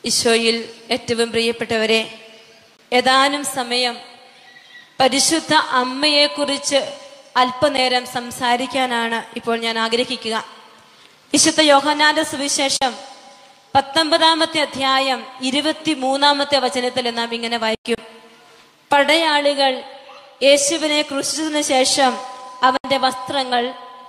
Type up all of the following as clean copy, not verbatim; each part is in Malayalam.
ഈശോയിൽ ഏറ്റവും പ്രിയപ്പെട്ടവരെ, ഏതാനും സമയം പരിശുദ്ധ അമ്മയെക്കുറിച്ച് അല്പനേരം സംസാരിക്കാനാണ് ഇപ്പോൾ ഞാൻ ആഗ്രഹിക്കുക. വിശുദ്ധ യോഹന്നാന്റെ സുവിശേഷം 19-ാമത്തെ അധ്യായം 23-ാമത്തെ വചനത്തിൽ നാം ഇങ്ങനെ വായിക്കും: പടയാളികൾ യേശുവിനെ ക്രൂശിച്ചതിനു ശേഷം അവന്റെ വസ്ത്രങ്ങൾ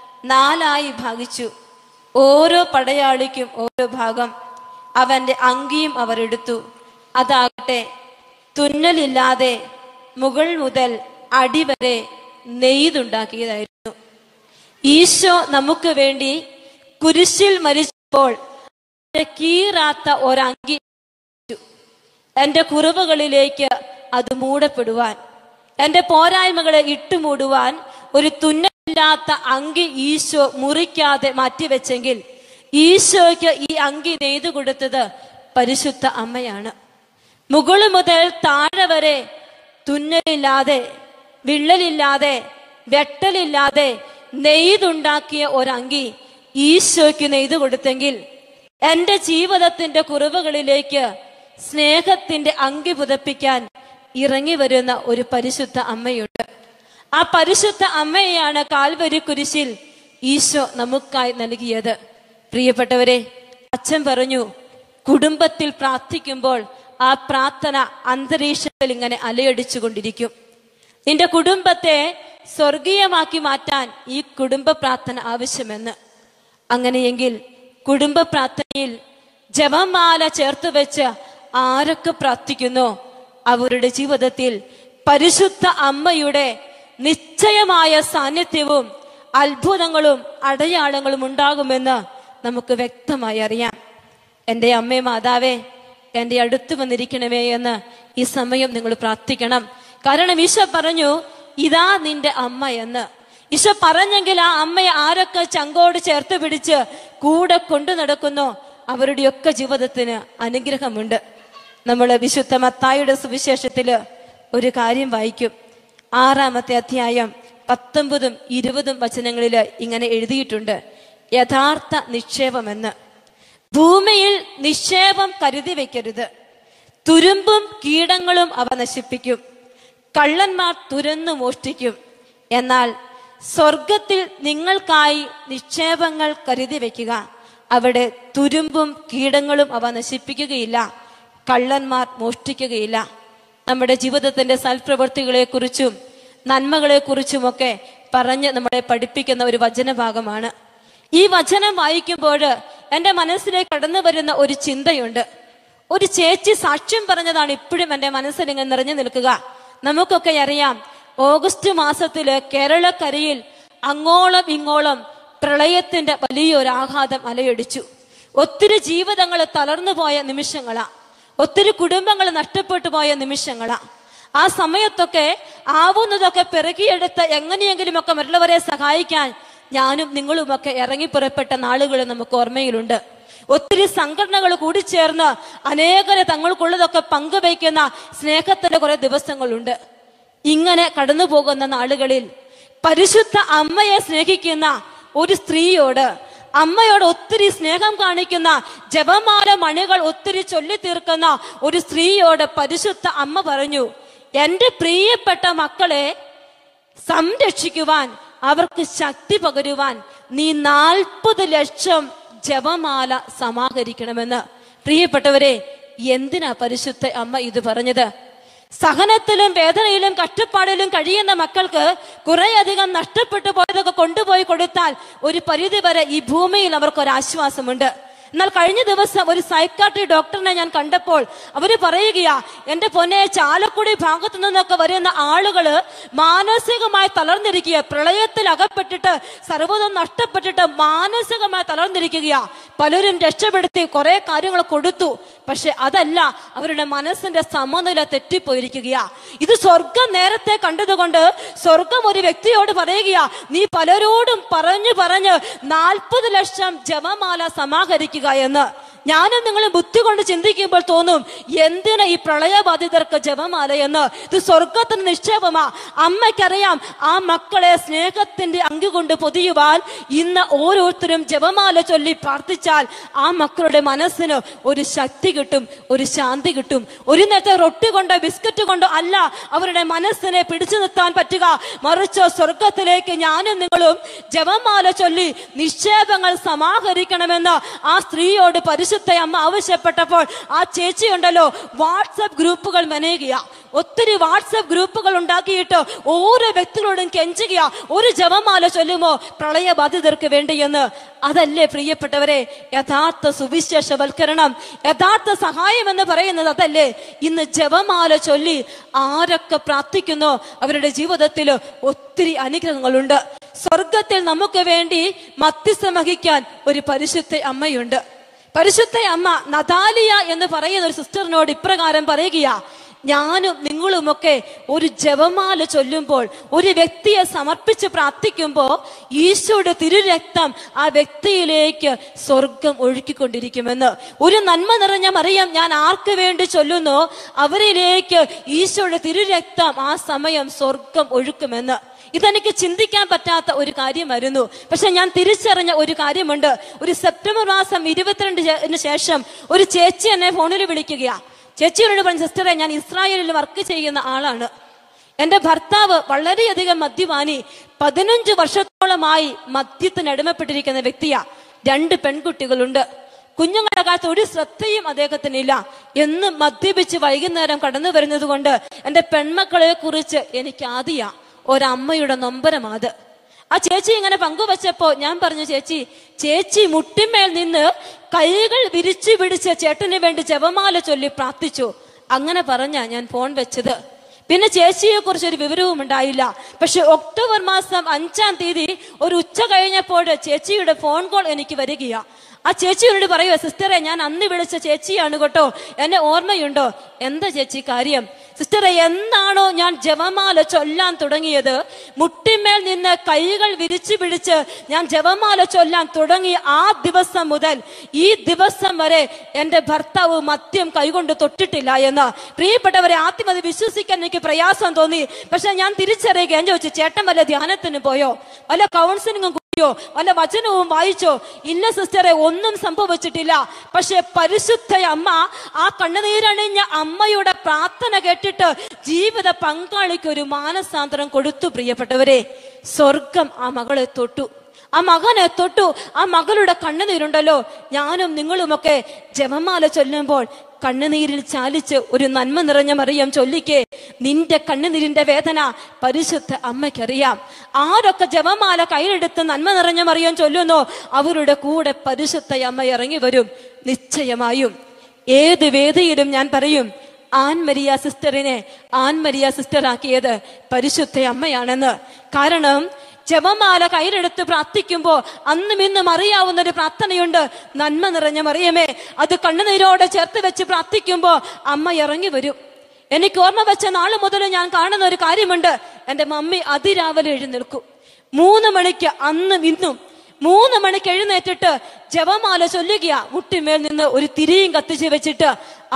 4 ഭാഗിച്ചു. ഓരോ പടയാളിക്കും ഓരോ ഭാഗം. അവന്റെ അങ്കിയും അവർ എടുത്തു. അതാകട്ടെ തുന്നലില്ലാതെ മുകൾ മുതൽ അടിവരെ നെയ്തുണ്ടാക്കിയതായിരുന്നു. ഈശോ നമുക്ക് വേണ്ടി കുരിശിൽ മരിച്ചപ്പോൾ കീറാത്ത ഒരങ്കി, എന്റെ കുറവുകളിലേക്ക് അത് മൂടപ്പെടുവാൻ, എന്റെ പോരായ്മകളെ ഇട്ടുമൂടുവാൻ ഒരു തുന്നലില്ലാത്ത അങ്കി ഈശോ മുറിക്കാതെ മാറ്റിവെച്ചെങ്കിൽ ഈശോയ്ക്ക് ഈ അങ്കി നെയ്തു കൊടുത്തത് പരിശുദ്ധ അമ്മയാണ്. മുകള് മുതൽ താഴെ വരെ തുന്നലില്ലാതെ, വിള്ളലില്ലാതെ, വെട്ടലില്ലാതെ നെയ്തുണ്ടാക്കിയ ഒരങ്കി ഈശോയ്ക്ക് നെയ്തു കൊടുത്തെങ്കിൽ എന്റെ ജീവിതത്തിന്റെ കുറവുകളിലേക്ക് സ്നേഹത്തിന്റെ അങ്കി പുതപ്പിക്കാൻ ഇറങ്ങി വരുന്ന ഒരു പരിശുദ്ധ അമ്മയുണ്ട്. ആ പരിശുദ്ധ അമ്മയെയാണ് കാൽവരി കുരിശിൽ ഈശോ നമുക്കായി നൽകിയത്. പ്രിയപ്പെട്ടവരെ, അച്ഛൻ പറഞ്ഞു, കുടുംബത്തിൽ പ്രാർത്ഥിക്കുമ്പോൾ ആ പ്രാർത്ഥന അന്തരീക്ഷത്തിൽ ഇങ്ങനെ അലയടിച്ചു കൊണ്ടിരിക്കും. നിന്റെ കുടുംബത്തെ സ്വർഗീയമാക്കി മാറ്റാൻ ഈ കുടുംബ പ്രാർത്ഥന ആവശ്യമെന്ന്. അങ്ങനെയെങ്കിൽ കുടുംബ പ്രാർത്ഥനയിൽ ജപമാല ചേർത്ത് വെച്ച് ആരൊക്കെ പ്രാർത്ഥിക്കുന്നോ അവരുടെ ജീവിതത്തിൽ പരിശുദ്ധ അമ്മയുടെ നിശ്ചയമായ സാന്നിധ്യവും അത്ഭുതങ്ങളും അടയാളങ്ങളും ഉണ്ടാകുമെന്ന് നമുക്ക് വ്യക്തമായി അറിയാം. എൻ്റെ അമ്മേ മാതാവേ, എൻ്റെ അടുത്ത് വന്നിരിക്കണമേ എന്ന് ഈ സമയം നിങ്ങൾ പ്രാർത്ഥിക്കണം. കാരണം ഈശോ പറഞ്ഞു, ഇതാ നിന്റെ അമ്മ എന്ന്. ഈശോ പറഞ്ഞെങ്കിൽ ആ അമ്മയെ ആരൊക്കെ ചങ്കോട് ചേർത്ത് പിടിച്ച് കൂടെ കൊണ്ടു നടക്കുന്നോ അവരുടെയൊക്കെ ജീവിതത്തിന് അനുഗ്രഹമുണ്ട്. നമ്മൾ വിശുദ്ധ മത്തായിയുടെ സുവിശേഷത്തില് ഒരു കാര്യം വായിക്കും. 6-ാമത്തെ അധ്യായം 19-ഉം 20-ഉം വചനങ്ങളില് ഇങ്ങനെ എഴുതിയിട്ടുണ്ട്: യഥാർത്ഥ നിക്ഷേപമെന്ന്. ഭൂമിയിൽ നിക്ഷേപം കരുതി വെക്കരുത്. തുരുമ്പും കീടങ്ങളും അവ നശിപ്പിക്കും. കള്ളന്മാർ തുരന്നു മോഷ്ടിക്കും. എന്നാൽ സ്വർഗത്തിൽ നിങ്ങൾക്കായി നിക്ഷേപങ്ങൾ കരുതി വെക്കുക. അവിടെ തുരുമ്പും കീടങ്ങളും അവ നശിപ്പിക്കുകയില്ല, കള്ളന്മാർ മോഷ്ടിക്കുകയില്ല. നമ്മുടെ ജീവിതത്തിന്റെ സൽപ്രവൃത്തികളെ കുറിച്ചും നന്മകളെ കുറിച്ചുമൊക്കെ പറഞ്ഞ് നമ്മളെ പഠിപ്പിക്കുന്ന ഒരു വചനഭാഗമാണ്. ഈ വചനം വായിക്കുമ്പോൾ എൻ്റെ മനസ്സിലേക്ക് കടന്നു വരുന്ന ഒരു ചിന്തയുണ്ട്. ഒരു ചേച്ചി സാക്ഷ്യം പറഞ്ഞതാണ് ഇപ്പോഴും എൻ്റെ മനസ്സിൽ ഇങ്ങനെ നിറഞ്ഞു നിൽക്കുക. നമുക്കൊക്കെ അറിയാം, ഓഗസ്റ്റ് മാസത്തില് കേരളക്കരയിൽ അങ്ങോളം ഇങ്ങോളം പ്രളയത്തിന്റെ വലിയൊരു ആഘാതം അലയടിച്ചു. ഒത്തിരി ജീവിതങ്ങൾ തളർന്നു പോയ നിമിഷങ്ങളാ, ഒത്തിരി കുടുംബങ്ങൾ നഷ്ടപ്പെട്ടു പോയ നിമിഷങ്ങളാ. ആ സമയത്തൊക്കെ ആവുന്നതൊക്കെ പെറുകിയെടുത്ത് എങ്ങനെയെങ്കിലുമൊക്കെ മറ്റുള്ളവരെ സഹായിക്കാൻ ഞാനും നിങ്ങളുമൊക്കെ ഇറങ്ങി പുറപ്പെട്ട നാളുകൾ നമുക്ക് ഓർമ്മയിലുണ്ട്. ഒത്തിരി സംഘടനകൾ കൂടിച്ചേർന്ന് അനേകരെ തങ്ങൾക്കുള്ളതൊക്കെ പങ്കുവയ്ക്കുന്ന സ്നേഹത്തിന്റെ കുറെ ദിവസങ്ങളുണ്ട്. ഇങ്ങനെ കടന്നു പോകുന്ന നാളുകളിൽ പരിശുദ്ധ അമ്മയെ സ്നേഹിക്കുന്ന ഒരു സ്ത്രീയോട്, അമ്മയോട് ഒത്തിരി സ്നേഹം കാണിക്കുന്ന, ജപമാല മണികൾ ഒത്തിരി ചൊല്ലി തീർക്കുന്ന ഒരു സ്ത്രീയോട് പരിശുദ്ധ അമ്മ പറഞ്ഞു, എന്റെ പ്രിയപ്പെട്ട മക്കളെ സംരക്ഷിക്കുവാൻ, അവർക്ക് ശക്തി പകരുവാൻ നീ 40 ലക്ഷം ജപമാല സമാഹരിക്കണമെന്ന്. പ്രിയപ്പെട്ടവരെ, എന്തിനാ പരിശുദ്ധ അമ്മ ഇത് പറഞ്ഞത്? സഹനത്തിലും വേദനയിലും കഷ്ടപ്പാടിലും കഴിയുന്ന മക്കൾക്ക് കുറേയധികം നഷ്ടപ്പെട്ടു പോയതൊക്കെ കൊണ്ടുപോയി കൊടുത്താൽ ഒരു പരിധിവരെ ഈ ഭൂമിയിൽ അവർക്കൊരാശ്വാസമുണ്ട്. എന്നാൽ കഴിഞ്ഞ ദിവസം ഒരു സൈക്കാട്രി ഡോക്ടറിനെ ഞാൻ കണ്ടപ്പോൾ അവര് പറയുകയാ, എന്റെ പൊന്നെ, ചാലക്കുടി ഭാഗത്തു നിന്നൊക്കെ വരുന്ന ആളുകള് മാനസികമായി തളർന്നിരിക്കുക, പ്രളയത്തിൽ അകപ്പെട്ടിട്ട് സർവ്വതും നഷ്ടപ്പെട്ടിട്ട് മാനസികമായി തളർന്നിരിക്കുകയാ. പലരും രക്ഷപ്പെടുത്തി കുറെ കാര്യങ്ങൾ കൊടുത്തു, പക്ഷെ അതല്ല, അവരുടെ മനസ്സിന്റെ സമനില തെറ്റിപ്പോയിരിക്കുകയാ. ഇത് സ്വർഗം നേരത്തെ കണ്ടതുകൊണ്ട് സ്വർഗം ഒരു വ്യക്തിയോട് പറയുകയാ, നീ പലരോടും പറഞ്ഞു 40 ലക്ഷം ജപമാല സമാഹരിക്കുക എന്ന്. ഞാനും നിങ്ങളും ബുദ്ധി കൊണ്ട് ചിന്തിക്കുമ്പോൾ തോന്നും, എന്തിനാ ഈ പ്രളയബാധിതർക്ക് ജപമാല എന്ന്? ഇത് സ്വർഗത്തിന് നിക്ഷേപമാ. അമ്മയ്ക്കറിയാം ആ മക്കളെ സ്നേഹത്തിന്റെ അങ്കി കൊണ്ട് പൊതിയുവാൻ ഇന്ന് ഓരോരുത്തരും ജപമാല ചൊല്ലി പ്രാർത്ഥിച്ചാൽ ആ മക്കളുടെ മനസ്സിന് ഒരു ശക്തി കിട്ടും, ഒരു ശാന്തി കിട്ടും. ഒരു നേരത്തെ റൊട്ടി കൊണ്ടോ ബിസ്ക്കറ്റ് കൊണ്ടോ അല്ല അവരുടെ മനസ്സിനെ പിടിച്ചു നിർത്താൻ പറ്റുക, മറിച്ച് സ്വർഗത്തിലേക്ക് ഞാനും നിങ്ങളും ജപമാല ചൊല്ലി നിക്ഷേപങ്ങൾ സമാഹരിക്കണമെന്ന് ആ സ്ത്രീയോട് പരിശുദ്ധ അമ്മ ആവശ്യപ്പെട്ടപ്പോൾ ആ ചേച്ചി ഉണ്ടല്ലോ വാട്സപ്പ് ഗ്രൂപ്പുകൾ മെനയുക. ഒത്തിരി വാട്സപ്പ് ഗ്രൂപ്പുകൾ ഉണ്ടാക്കിയിട്ട് ഓരോ വ്യക്തികളോടും കെഞ്ചുക, ഒരു ജപമാല ചൊല്ലുമോ പ്രളയബാധിതർക്ക് വേണ്ടിയെന്ന്. അതല്ലേ പ്രിയപ്പെട്ടവരെ യഥാർത്ഥ സുവിശേഷവൽക്കരണം, യഥാർത്ഥ സഹായം എന്ന് പറയുന്നത് അതല്ലേ? ഇന്ന് ജപമാല ചൊല്ലി ആരൊക്കെ പ്രാർത്ഥിക്കുന്നോ അവരുടെ ജീവിതത്തിൽ ഒത്തിരി അനുഗ്രഹങ്ങളുണ്ട്. സ്വർഗത്തിൽ നമുക്ക് വേണ്ടി മധ്യസ്ഥം വഹിക്കാൻ ഒരു പരിശുദ്ധ അമ്മയുണ്ട്. പരിശുദ്ധ അമ്മ നതാലിയ എന്ന് പറയുന്ന ഒരു സിസ്റ്ററിനോട് ഇപ്രകാരം പറയുകയാ, ഞാനും നിങ്ങളുമൊക്കെ ഒരു ജപമാല ചൊല്ലുമ്പോൾ, ഒരു വ്യക്തിയെ സമർപ്പിച്ച് പ്രാർത്ഥിക്കുമ്പോൾ ഈശോയുടെ തിരുരക്തം ആ വ്യക്തിയിലേക്ക് സ്വർഗം ഒഴുക്കിക്കൊണ്ടിരിക്കുമെന്ന്. ഒരു നന്മ നിറഞ്ഞ മറിയം ഞാൻ ആർക്ക് വേണ്ടി ചൊല്ലുന്നോ അവരിലേക്ക് ഈശോയുടെ തിരുരക്തം ആ സമയം സ്വർഗം ഒഴുക്കുമെന്ന്. ഇതെനിക്ക് ചിന്തിക്കാൻ പറ്റാത്ത ഒരു കാര്യമായിരുന്നു. പക്ഷെ ഞാൻ തിരിച്ചറിഞ്ഞ ഒരു കാര്യമുണ്ട്. ഒരു സെപ്റ്റംബർ മാസം 22 ശേഷം ഒരു ചേച്ചി എന്നെ ഫോണിൽ വിളിക്കുകയാ. ചേച്ചിയോട് പറഞ്ഞു, സിസ്റ്ററെ ഞാൻ ഇസ്രായേലിൽ വർക്ക് ചെയ്യുന്ന ആളാണ്. എന്റെ ഭർത്താവ് വളരെയധികം മദ്യപാനി, 15 വർഷത്തോളമായി മദ്യത്തിന് അടിമപ്പെട്ടിരിക്കുന്ന വ്യക്തിയാ. 2 പെൺകുട്ടികളുണ്ട്. കുഞ്ഞുങ്ങളുടെ കാലത്ത് ഒരു ശ്രദ്ധയും അദ്ദേഹത്തിനില്ല. എന്നും മദ്യപിച്ച് വൈകുന്നേരം കടന്നു വരുന്നത് കൊണ്ട് എന്റെ പെൺമക്കളെ കുറിച്ച് എനിക്ക് ആദ്യ ഒരമ്മയുടെ നൊമ്പരമാത്. ആ ചേച്ചി ഇങ്ങനെ പങ്കുവച്ചപ്പോ ഞാൻ പറഞ്ഞു, ചേച്ചി മുട്ടിന്മേൽ നിന്ന് കൈകൾ വിരിച്ചു പിടിച്ച് ചേട്ടന് വേണ്ടി ജപമാല ചൊല്ലി പ്രാർത്ഥിച്ചു. അങ്ങനെ പറഞ്ഞ ഞാൻ ഫോൺ വെച്ചത്. പിന്നെ ചേച്ചിയെ കുറിച്ച് ഒരു വിവരവും ഉണ്ടായില്ല. പക്ഷെ ഒക്ടോബർ മാസം 5-ാം തീയതി ഒരു ഉച്ച കഴിഞ്ഞപ്പോൾ ചേച്ചിയുടെ ഫോൺ കോൾ എനിക്ക് വരികയാ. ആ ചേച്ചിയോട് പറയുക, സിസ്റ്ററെ ഞാൻ അന്ന് വിളിച്ച ചേച്ചിയാണ് കേട്ടോ, എന്നെ ഓർമ്മയുണ്ടോ? എന്താ ചേച്ചി കാര്യം? സിസ്റ്ററെ, എന്താണോ ഞാൻ ജപമാല ചൊല്ലാൻ തുടങ്ങിയത്, മുട്ടിന്മേൽ നിന്ന് കൈകൾ വിരിച്ചു പിടിച്ച് ഞാൻ ജപമാല ചൊല്ലാൻ തുടങ്ങി ആ ദിവസം മുതൽ ഈ ദിവസം വരെ എന്റെ ഭർത്താവ് മദ്യം കൈകൊണ്ട് തൊട്ടിട്ടില്ല എന്ന്. പ്രിയപ്പെട്ടവരെ, ആദ്യം അത് വിശ്വസിക്കാൻ എനിക്ക് പ്രയാസം തോന്നി. പക്ഷെ ഞാൻ തിരിച്ചറിയുക, ഞാൻ ചോദിച്ചു, ചേട്ടൻ വല്ല ധ്യാനത്തിന് പോയോ, വല്ല കൗൺസിലിംഗും വല്ല വചനവും വായിച്ചോ? ഇല്ല സിസ്റ്ററെ, ഒന്നും സംഭവിച്ചിട്ടില്ല. പക്ഷെ പരിശുദ്ധ അമ്മ ആ കണ്ണുനീരണിഞ്ഞ അമ്മയുടെ പ്രാർത്ഥന കേട്ടിട്ട് ജീവിത പങ്കാളിക്ക് ഒരു മാനസാന്തരം കൊടുത്തു. പ്രിയപ്പെട്ടവരെ, സ്വർഗം ആ മകളെ തൊട്ടു, ആ മകനെ തൊട്ടു. ആ മകളുടെ കണ്ണുനീരുണ്ടല്ലോ, ഞാനും നിങ്ങളുമൊക്കെ ജപമാല ചൊല്ലുമ്പോൾ കണ്ണുനീരിൽ ചാലിച്ച് ഒരു നന്മ നിറഞ്ഞ മറിയം ചൊല്ലിക്കേ, നിന്റെ കണ്ണുനീരിന്റെ വേദന പരിശുദ്ധ അമ്മയ്ക്കറിയാം. ആരൊക്കെ ജപമാല കയ്യിലെടുത്ത് നന്മ നിറഞ്ഞ മറിയം ചൊല്ലുന്നോ അവരുടെ കൂടെ പരിശുദ്ധ അമ്മ ഇറങ്ങി വരും. നിശ്ചയമായും ഏത് വേദിയിലും ഞാൻ പറയും, ആൻ മരിയ സിസ്റ്ററിനെ ആൻ മരിയ സിസ്റ്റർ ആക്കിയത് പരിശുദ്ധ അമ്മയാണെന്ന്. കാരണം ജപമാല കയ്യിലെടുത്ത് പ്രാർത്ഥിക്കുമ്പോ അന്നും ഇന്നും അറിയാവുന്ന ഒരു പ്രാർത്ഥനയുണ്ട്, നന്മ നിറഞ്ഞ മറിയമേ. അത് കണ്ണുനീരോടെ ചേർത്ത് വെച്ച് പ്രാർത്ഥിക്കുമ്പോ അമ്മ ഇറങ്ങി വരും. എനിക്ക് ഓർമ്മ വെച്ച നാള് മുതൽ ഞാൻ കാണുന്ന ഒരു കാര്യമുണ്ട്. എന്റെ മമ്മി അതിരാവിലെ എഴുന്നേൽക്കും. 3 മണിക്ക്, അന്നും ഇന്നും 3 മണിക്ക് എഴുന്നേറ്റിട്ട് ജപമാല ചൊല്ലുകയാ. മുട്ടിമേൽ നിന്ന് ഒരു തിരിയും കത്തിച്ച് വെച്ചിട്ട്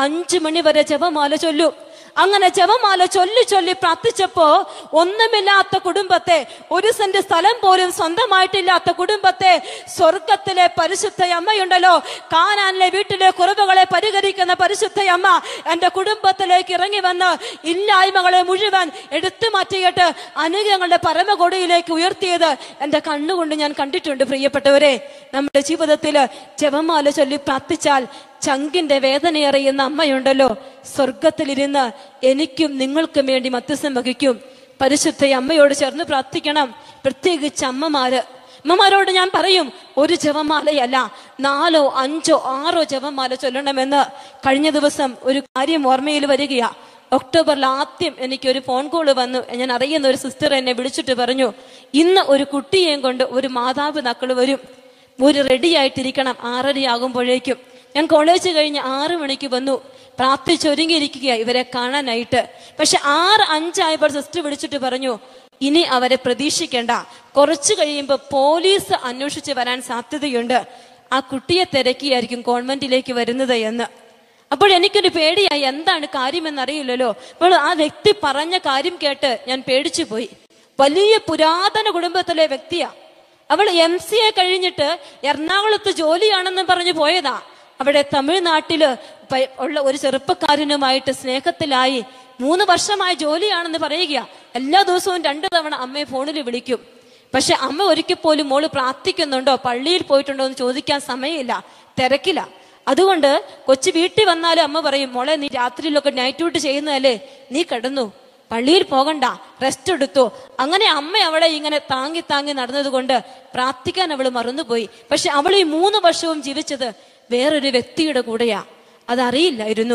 5 മണി വരെ ജപമാല ചൊല്ലും. അങ്ങനെ ജപമാല ചൊല്ലി ചൊല്ലി പ്രാർത്ഥിച്ചപ്പോ ഒന്നുമില്ലാത്ത കുടുംബത്തെ, 1 സെന്റ് സ്ഥലം പോലും സ്വന്തമായിട്ടില്ലാത്ത കുടുംബത്തെ സ്വർഗത്തിലെ പരിശുദ്ധ അമ്മയുണ്ടല്ലോ, കാനാനിലെ വീട്ടിലെ കുറവുകളെ പരിഹരിക്കുന്ന പരിശുദ്ധ അമ്മ എന്റെ കുടുംബത്തിലേക്ക് ഇറങ്ങി വന്ന് ഇല്ലായ്മകളെ മുഴുവൻ എടുത്തു മാറ്റിയിട്ട് അനുഗ്രഹങ്ങളുടെ പരമകൊടിയിലേക്ക് ഉയർത്തിയത് എന്റെ കണ്ണുകൊണ്ട് ഞാൻ കണ്ടിട്ടുണ്ട്. പ്രിയപ്പെട്ടവരെ, നമ്മുടെ ജീവിതത്തില് ജപമാല ചൊല്ലി പ്രാർത്ഥിച്ചാൽ ചങ്കിന്റെ വേദനയറിയുന്ന അമ്മയുണ്ടല്ലോ, സ്വർഗത്തിലിരുന്ന് എനിക്കും നിങ്ങൾക്കും വേണ്ടി മധ്യസ്ഥം വഹിക്കും. പരിശുദ്ധ അമ്മയോട് ചേർന്ന് പ്രാർത്ഥിക്കണം. പ്രത്യേകിച്ച് അമ്മമാരോട് ഞാൻ പറയും, ഒരു ജപമാലയല്ല 4, 5, 6 ജപമാല ചൊല്ലണമെന്ന്. കഴിഞ്ഞ ദിവസം ഒരു കാര്യം ഓർമ്മയിൽ വരികയാ. ഒക്ടോബറിൽ ആദ്യം എനിക്കൊരു ഫോൺ കോള് വന്നു. ഞാൻ അറിയുന്ന ഒരു സിസ്റ്റർ എന്നെ വിളിച്ചിട്ട് പറഞ്ഞു, ഇന്ന് ഒരു കുട്ടിയെയും കൊണ്ട് ഒരു മാതാപിതാക്കൾ വരും, ഒരു റെഡി ആയിട്ടിരിക്കണം 6:30 ആകുമ്പോഴേക്കും. ഞാൻ കോളേജ് കഴിഞ്ഞ് 6 മണിക്ക് വന്നു. പ്രാർത്ഥിച്ചൊരുങ്ങിയിരിക്കുക ഇവരെ കാണാനായിട്ട്. പക്ഷെ 6:05 ആയപ്പോൾ സിസ്റ്റർ വിളിച്ചിട്ട് പറഞ്ഞു, ഇനി അവരെ പ്രതീക്ഷിക്കേണ്ട, കുറച്ചു കഴിയുമ്പോൾ പോലീസ് അന്വേഷിച്ച് വരാൻ സാധ്യതയുണ്ട്. ആ കുട്ടിയെ തിരക്കിയായിരിക്കും കോൺവെന്റിലേക്ക് വരുന്നത് എന്ന്. അപ്പോൾ എനിക്കൊരു പേടിയായി, എന്താണ് കാര്യമെന്നറിയില്ലല്ലോ. അപ്പോൾ ആ വ്യക്തി പറഞ്ഞ കാര്യം കേട്ട് ഞാൻ പേടിച്ചു പോയി. വലിയ പുരാതന കുടുംബത്തിലെ വ്യക്തിയാ. അവൾ MCA കഴിഞ്ഞിട്ട് എറണാകുളത്ത് ജോലിയാണെന്ന് പറഞ്ഞു പോയതാ. അവിടെ തമിഴ്നാട്ടില് ഉള്ള ഒരു ചെറുപ്പക്കാരനുമായിട്ട് സ്നേഹത്തിലായി 3 വർഷമായി ജോലിയാണെന്ന് പറയുക. എല്ലാ ദിവസവും 2 തവണ അമ്മയെ ഫോണിൽ വിളിക്കും. പക്ഷെ അമ്മ ഒരിക്കൽ പോലും മോള് പ്രാർത്ഥിക്കുന്നുണ്ടോ, പള്ളിയിൽ പോയിട്ടുണ്ടോ എന്ന് ചോദിക്കാൻ സമയമില്ല, തിരക്കില്ല. അതുകൊണ്ട് കൊച്ചു വീട്ടിൽ വന്നാലും അമ്മ പറയും, മോളെ നീ രാത്രിയിലൊക്കെ നൈറ്റ് ഡ്യൂട്ടി ചെയ്യുന്നതല്ലേ, നീ കിടന്നു, പള്ളിയിൽ പോകണ്ട, റെസ്റ്റ് എടുത്തു. അങ്ങനെ അമ്മ അവളെ ഇങ്ങനെ താങ്ങി താങ്ങി നടന്നത് കൊണ്ട് പ്രാർത്ഥിക്കാൻ അവൾ മറന്നുപോയി. പക്ഷെ അവൾ ഈ 3 വർഷവും ജീവിച്ചത് വേറൊരു വ്യക്തിയുടെ കൂടെയാ. അതറിയില്ലായിരുന്നു.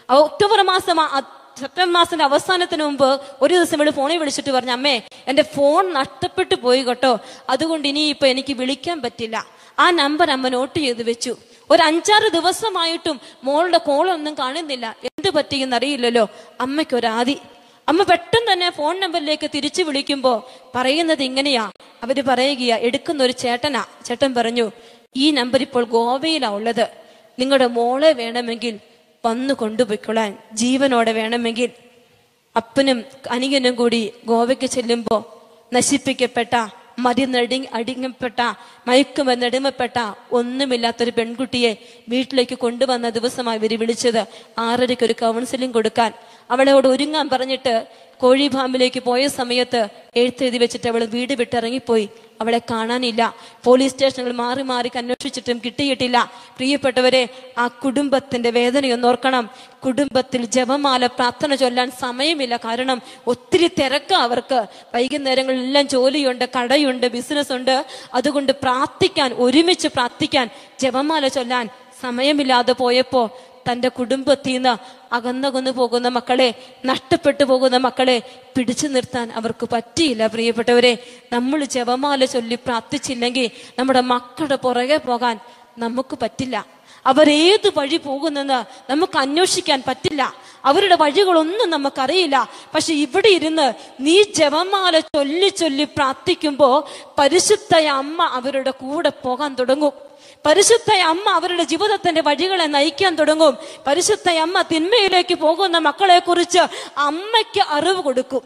സെപ്റ്റംബർ മാസത്തിന്റെ അവസാനത്തിന് മുമ്പ് ഒരു ദിവസം ഇവള് ഫോണിൽ വിളിച്ചിട്ട് പറഞ്ഞു, അമ്മേ എന്റെ ഫോൺ നഷ്ടപ്പെട്ടു പോയി കേട്ടോ, അതുകൊണ്ട് ഇനിയിപ്പൊ എനിക്ക് വിളിക്കാൻ പറ്റില്ല. ആ നമ്പർ അമ്മ നോട്ട് ചെയ്ത് വെച്ചു. ഒരു 5-6 ദിവസമായിട്ടും മോളുടെ കോളൊന്നും കാണുന്നില്ല. എന്ത് പറ്റിയെന്നറിയില്ലല്ലോ. അമ്മയ്ക്കൊരാദി. അമ്മ പെട്ടെന്ന് തന്നെ ഫോൺ നമ്പറിലേക്ക് തിരിച്ചു വിളിക്കുമ്പോ പറയുന്നത് ഇങ്ങനെയാ. അവര് പറയുകയാ, എടുക്കുന്ന ഒരു ചേട്ടനാ. ചേട്ടൻ പറഞ്ഞു, ഈ നമ്പർ ഇപ്പോൾ ഗോവയിലാ ഉള്ളത്, നിങ്ങളുടെ മോളെ വേണമെങ്കിൽ വന്നു കൊണ്ടുപോയിക്കൊള്ളാൻ, ജീവനോടെ വേണമെങ്കിൽ. അപ്പനും അനിയനും കൂടി ഗോവയ്ക്ക് ചെല്ലുമ്പോ നശിപ്പിക്കപ്പെട്ട, അടിങ്ങപ്പെട്ട, മയക്കുമരുന്നടിമപ്പെട്ട, ഒന്നുമില്ലാത്തൊരു പെൺകുട്ടിയെ വീട്ടിലേക്ക് കൊണ്ടുവന്ന ദിവസമായി ഇവര് വിളിച്ചത്. 6:30 ഒരു കൗൺസിലിംഗ് കൊടുക്കാൻ. അവളോട് ഒരുങ്ങാൻ പറഞ്ഞിട്ട് കോഴി ഫാമിലേക്ക് പോയ സമയത്ത് എഴുത്തെഴുതി വെച്ചിട്ട് അവൾ വീട് വിട്ടിറങ്ങിപ്പോയി. അവളെ കാണാനില്ല. പോലീസ് സ്റ്റേഷനുകൾ മാറി മാറി അന്വേഷിച്ചിട്ടും കിട്ടിയിട്ടില്ല. പ്രിയപ്പെട്ടവരെ, ആ കുടുംബത്തിന്റെ വേദനയൊന്നോർക്കണം. കുടുംബത്തിൽ ജപമാല പ്രാർത്ഥന ചൊല്ലാൻ സമയമില്ല. കാരണം ഒത്തിരി തിരക്കാ അവർക്ക്. വൈകുന്നേരങ്ങളിലെല്ലാം ജോലിയുണ്ട്, കടയുണ്ട്, ബിസിനസ് ഉണ്ട്. അതുകൊണ്ട് പ്രാർത്ഥിക്കാൻ, ഒരുമിച്ച് പ്രാർത്ഥിക്കാൻ, ജപമാല ചൊല്ലാൻ സമയമില്ലാതെ പോയപ്പോ തന്റെ കുടുംബത്തിൽ നിന്ന് അകന്നകന്നു പോകുന്ന മക്കളെ, നഷ്ടപ്പെട്ടു പോകുന്ന മക്കളെ പിടിച്ചു നിർത്താൻ അവർക്ക് പറ്റിയില്ല. പ്രിയപ്പെട്ടവരെ, നമ്മൾ ജപമാല ചൊല്ലി പ്രാർത്ഥിച്ചില്ലെങ്കിൽ നമ്മുടെ മക്കളുടെ പുറകെ പോകാൻ നമുക്ക് പറ്റില്ല. അവരേത് വഴി പോകുന്നെന്ന് നമുക്ക് അന്വേഷിക്കാൻ പറ്റില്ല. അവരുടെ വഴികളൊന്നും നമുക്കറിയില്ല. പക്ഷെ ഇവിടെ ഇരുന്ന് നീ ജപമാല ചൊല്ലി ചൊല്ലി പ്രാർത്ഥിക്കുമ്പോ പരിശുദ്ധ അമ്മ അവരുടെ കൂടെ പോകാൻ തുടങ്ങും. പരിശുദ്ധ അമ്മ അവരുടെ ജീവിതത്തിന്റെ വഴികളെ നയിക്കാൻ തുടങ്ങും. പരിശുദ്ധ അമ്മ തിന്മയിലേക്ക് പോകുന്ന മക്കളെ കുറിച്ച് അമ്മയ്ക്ക് അറിവ് കൊടുക്കും.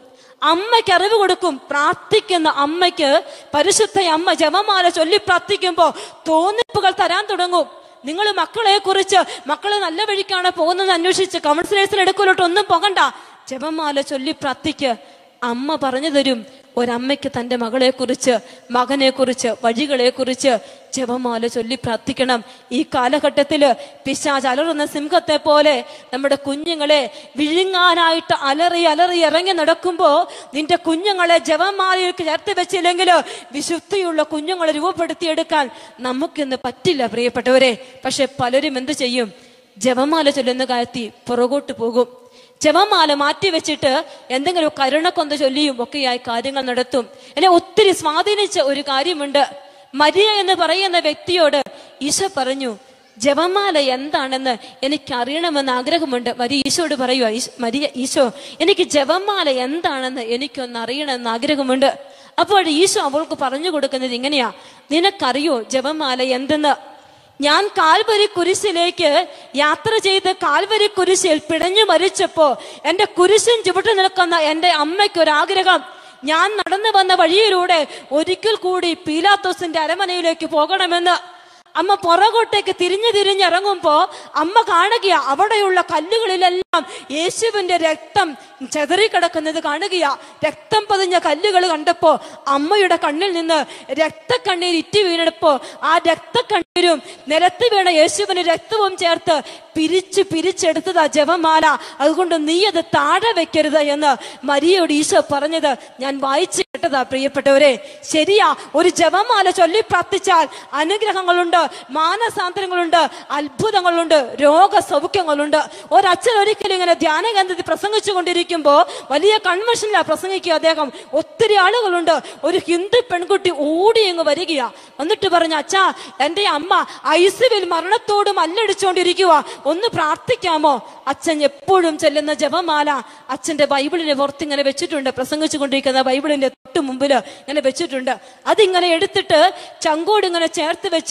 പ്രാർത്ഥിക്കുന്ന അമ്മയ്ക്ക് പരിശുദ്ധ അമ്മ ജപമാല ചൊല്ലി പ്രാർത്ഥിക്കുമ്പോ തോന്നിപ്പുകൾ തരാൻ തുടങ്ങും. നിങ്ങൾ മക്കളെ കുറിച്ച്, മക്കളെ നല്ല വഴിക്കാണ് പോകുന്നത് അന്വേഷിച്ച് കൗൺസിലേഴ്സിന് എടുക്കലോട്ട് ഒന്നും പോകണ്ട. ജപമാല ചൊല്ലി പ്രാർത്ഥിക്ക്. അമ്മ പറഞ്ഞു തരും. ഒരമ്മയ്ക്ക് തൻ്റെ മകളെ കുറിച്ച്, മകനെ കുറിച്ച്, വഴികളെ കുറിച്ച് ജപമാല ചൊല്ലി പ്രാർത്ഥിക്കണം. ഈ കാലഘട്ടത്തില് പിശാച് അലറുന്ന സിംഹത്തെ പോലെ നമ്മുടെ കുഞ്ഞുങ്ങളെ വിഴുങ്ങാനായിട്ട് അലറി അലറി ഇറങ്ങി നടക്കുമ്പോ നിന്റെ കുഞ്ഞുങ്ങളെ ജപമാലയിലേക്ക് ചേർത്ത് വെച്ചില്ലെങ്കിൽ വിശുദ്ധിയുള്ള കുഞ്ഞുങ്ങളെ രൂപപ്പെടുത്തിയെടുക്കാൻ നമുക്കിന്ന് പറ്റില്ല പ്രിയപ്പെട്ടവരെ. പക്ഷെ പലരും എന്ത് ചെയ്യും? ജപമാല ചൊല്ലുന്ന കാര്യത്തിൽ പുറകോട്ട് പോകും. ജപമാല മാറ്റി വെച്ചിട്ട് എന്തെങ്കിലും കരുണക്കൊന്ത ചൊല്ലിയും ഒക്കെയായി കാര്യങ്ങൾ നടത്തും. എന്നെ ഒത്തിരി സ്വാധീനിച്ച ഒരു കാര്യമുണ്ട്. മരിയ എന്ന് പറയുന്ന വ്യക്തിയോട് ഈശോ പറഞ്ഞു, ജപമാല എന്താണെന്ന് എനിക്ക് അറിയണമെന്ന് ആഗ്രഹമുണ്ട്. മരിയ ഈശോയോട് പറയുക, ഈശോ എനിക്ക് ജപമാല എന്താണെന്ന് എനിക്കൊന്ന് അറിയണമെന്ന് ആഗ്രഹമുണ്ട്. അപ്പോൾ ഈശോ അവൾക്ക് പറഞ്ഞു കൊടുക്കുന്നത് ഇങ്ങനെയാ, നിനക്കറിയോ ജപമാല എന്തെന്ന്? ഞാൻ കാൽവരി കുരിശിലേക്ക് യാത്ര ചെയ്ത് കാൽവരി കുരിശിൽ പിടഞ്ഞു മരിച്ചപ്പോ എന്റെ കുരിശിൻ ചുവട്ട് നിൽക്കുന്ന എന്റെ അമ്മയ്ക്കൊരാഗ്രഹം, ഞാൻ നടന്നു വന്ന വഴിയിലൂടെ ഒരിക്കൽ കൂടി പീലാത്തോസിന്റെ അരമനയിലേക്ക് പോകണമെന്ന്. അമ്മ പുറകോട്ടേക്ക് തിരിഞ്ഞിറങ്ങുമ്പോ അമ്മ കാണുകയാ, അവിടെയുള്ള കല്ലുകളിലെല്ലാം യേശുവിന്റെ രക്തം ചെതറിക്കിടക്കുന്നത് കാണുകയാ. രക്തം പതിഞ്ഞ കല്ലുകൾ കണ്ടപ്പോ അമ്മയുടെ കണ്ണിൽ നിന്ന് രക്തക്കണ്ണീർ ഇറ്റി വീണപ്പോ ആ രക്തക്കണ്ണീരും നിലത്ത് വീണ യേശുവിന് രക്തവും ചേർത്ത് പിരിച്ചെടുത്തതാ ജപമാല. അതുകൊണ്ട് നീ അത് താഴെ വെക്കരുത് എന്ന് മരിയയോട് ഈശോ പറഞ്ഞത് ഞാൻ വായിച്ചു കേട്ടതാ പ്രിയപ്പെട്ടവരെ. ശരിയാ, ഒരു ജപമാല ചൊല്ലി പ്രാർത്ഥിച്ചാൽ അനുഗ്രഹങ്ങളുണ്ട്, മാനസാന്തരങ്ങളുണ്ട്, അത്ഭുതങ്ങളുണ്ട്, രോഗസൗഖ്യങ്ങളുണ്ട്. ഒരച്ഛൻ ഒരിക്കലും ഇങ്ങനെ ധ്യാന കേന്ദ്രത്തിൽ പ്രസംഗിച്ചു കൊണ്ടിരിക്കുമ്പോ വലിയ കൺവെൻഷനിലാണ് പ്രസംഗിക്കുക അദ്ദേഹം. ഒത്തിരി ആളുകളുണ്ട്. ഒരു ഹിന്ദു പെൺകുട്ടി ഓടി അങ്ങ് വരികയാ. എന്നിട്ട് പറഞ്ഞു, അച്ഛാ എന്റെ അമ്മ ഐസിവിൽ മരണത്തോട് മല്ലടിച്ചുകൊണ്ടിരിക്കുക, ഒന്ന് പ്രാർത്ഥിക്കാമോ? അച്ഛൻ എപ്പോഴും ചെല്ലുന്ന ജപമാല അച്ഛന്റെ ബൈബിളിനെ പുറത്തിങ്ങനെ വെച്ചിട്ടുണ്ട്. പ്രസംഗിച്ചു കൊണ്ടിരിക്കുന്ന ബൈബിളിന്റെ തൊട്ട് മുമ്പില് ഇങ്ങനെ വെച്ചിട്ടുണ്ട്. അതിങ്ങനെ എടുത്തിട്ട് ചങ്കോട് ഇങ്ങനെ ചേർത്ത് വെച്ച്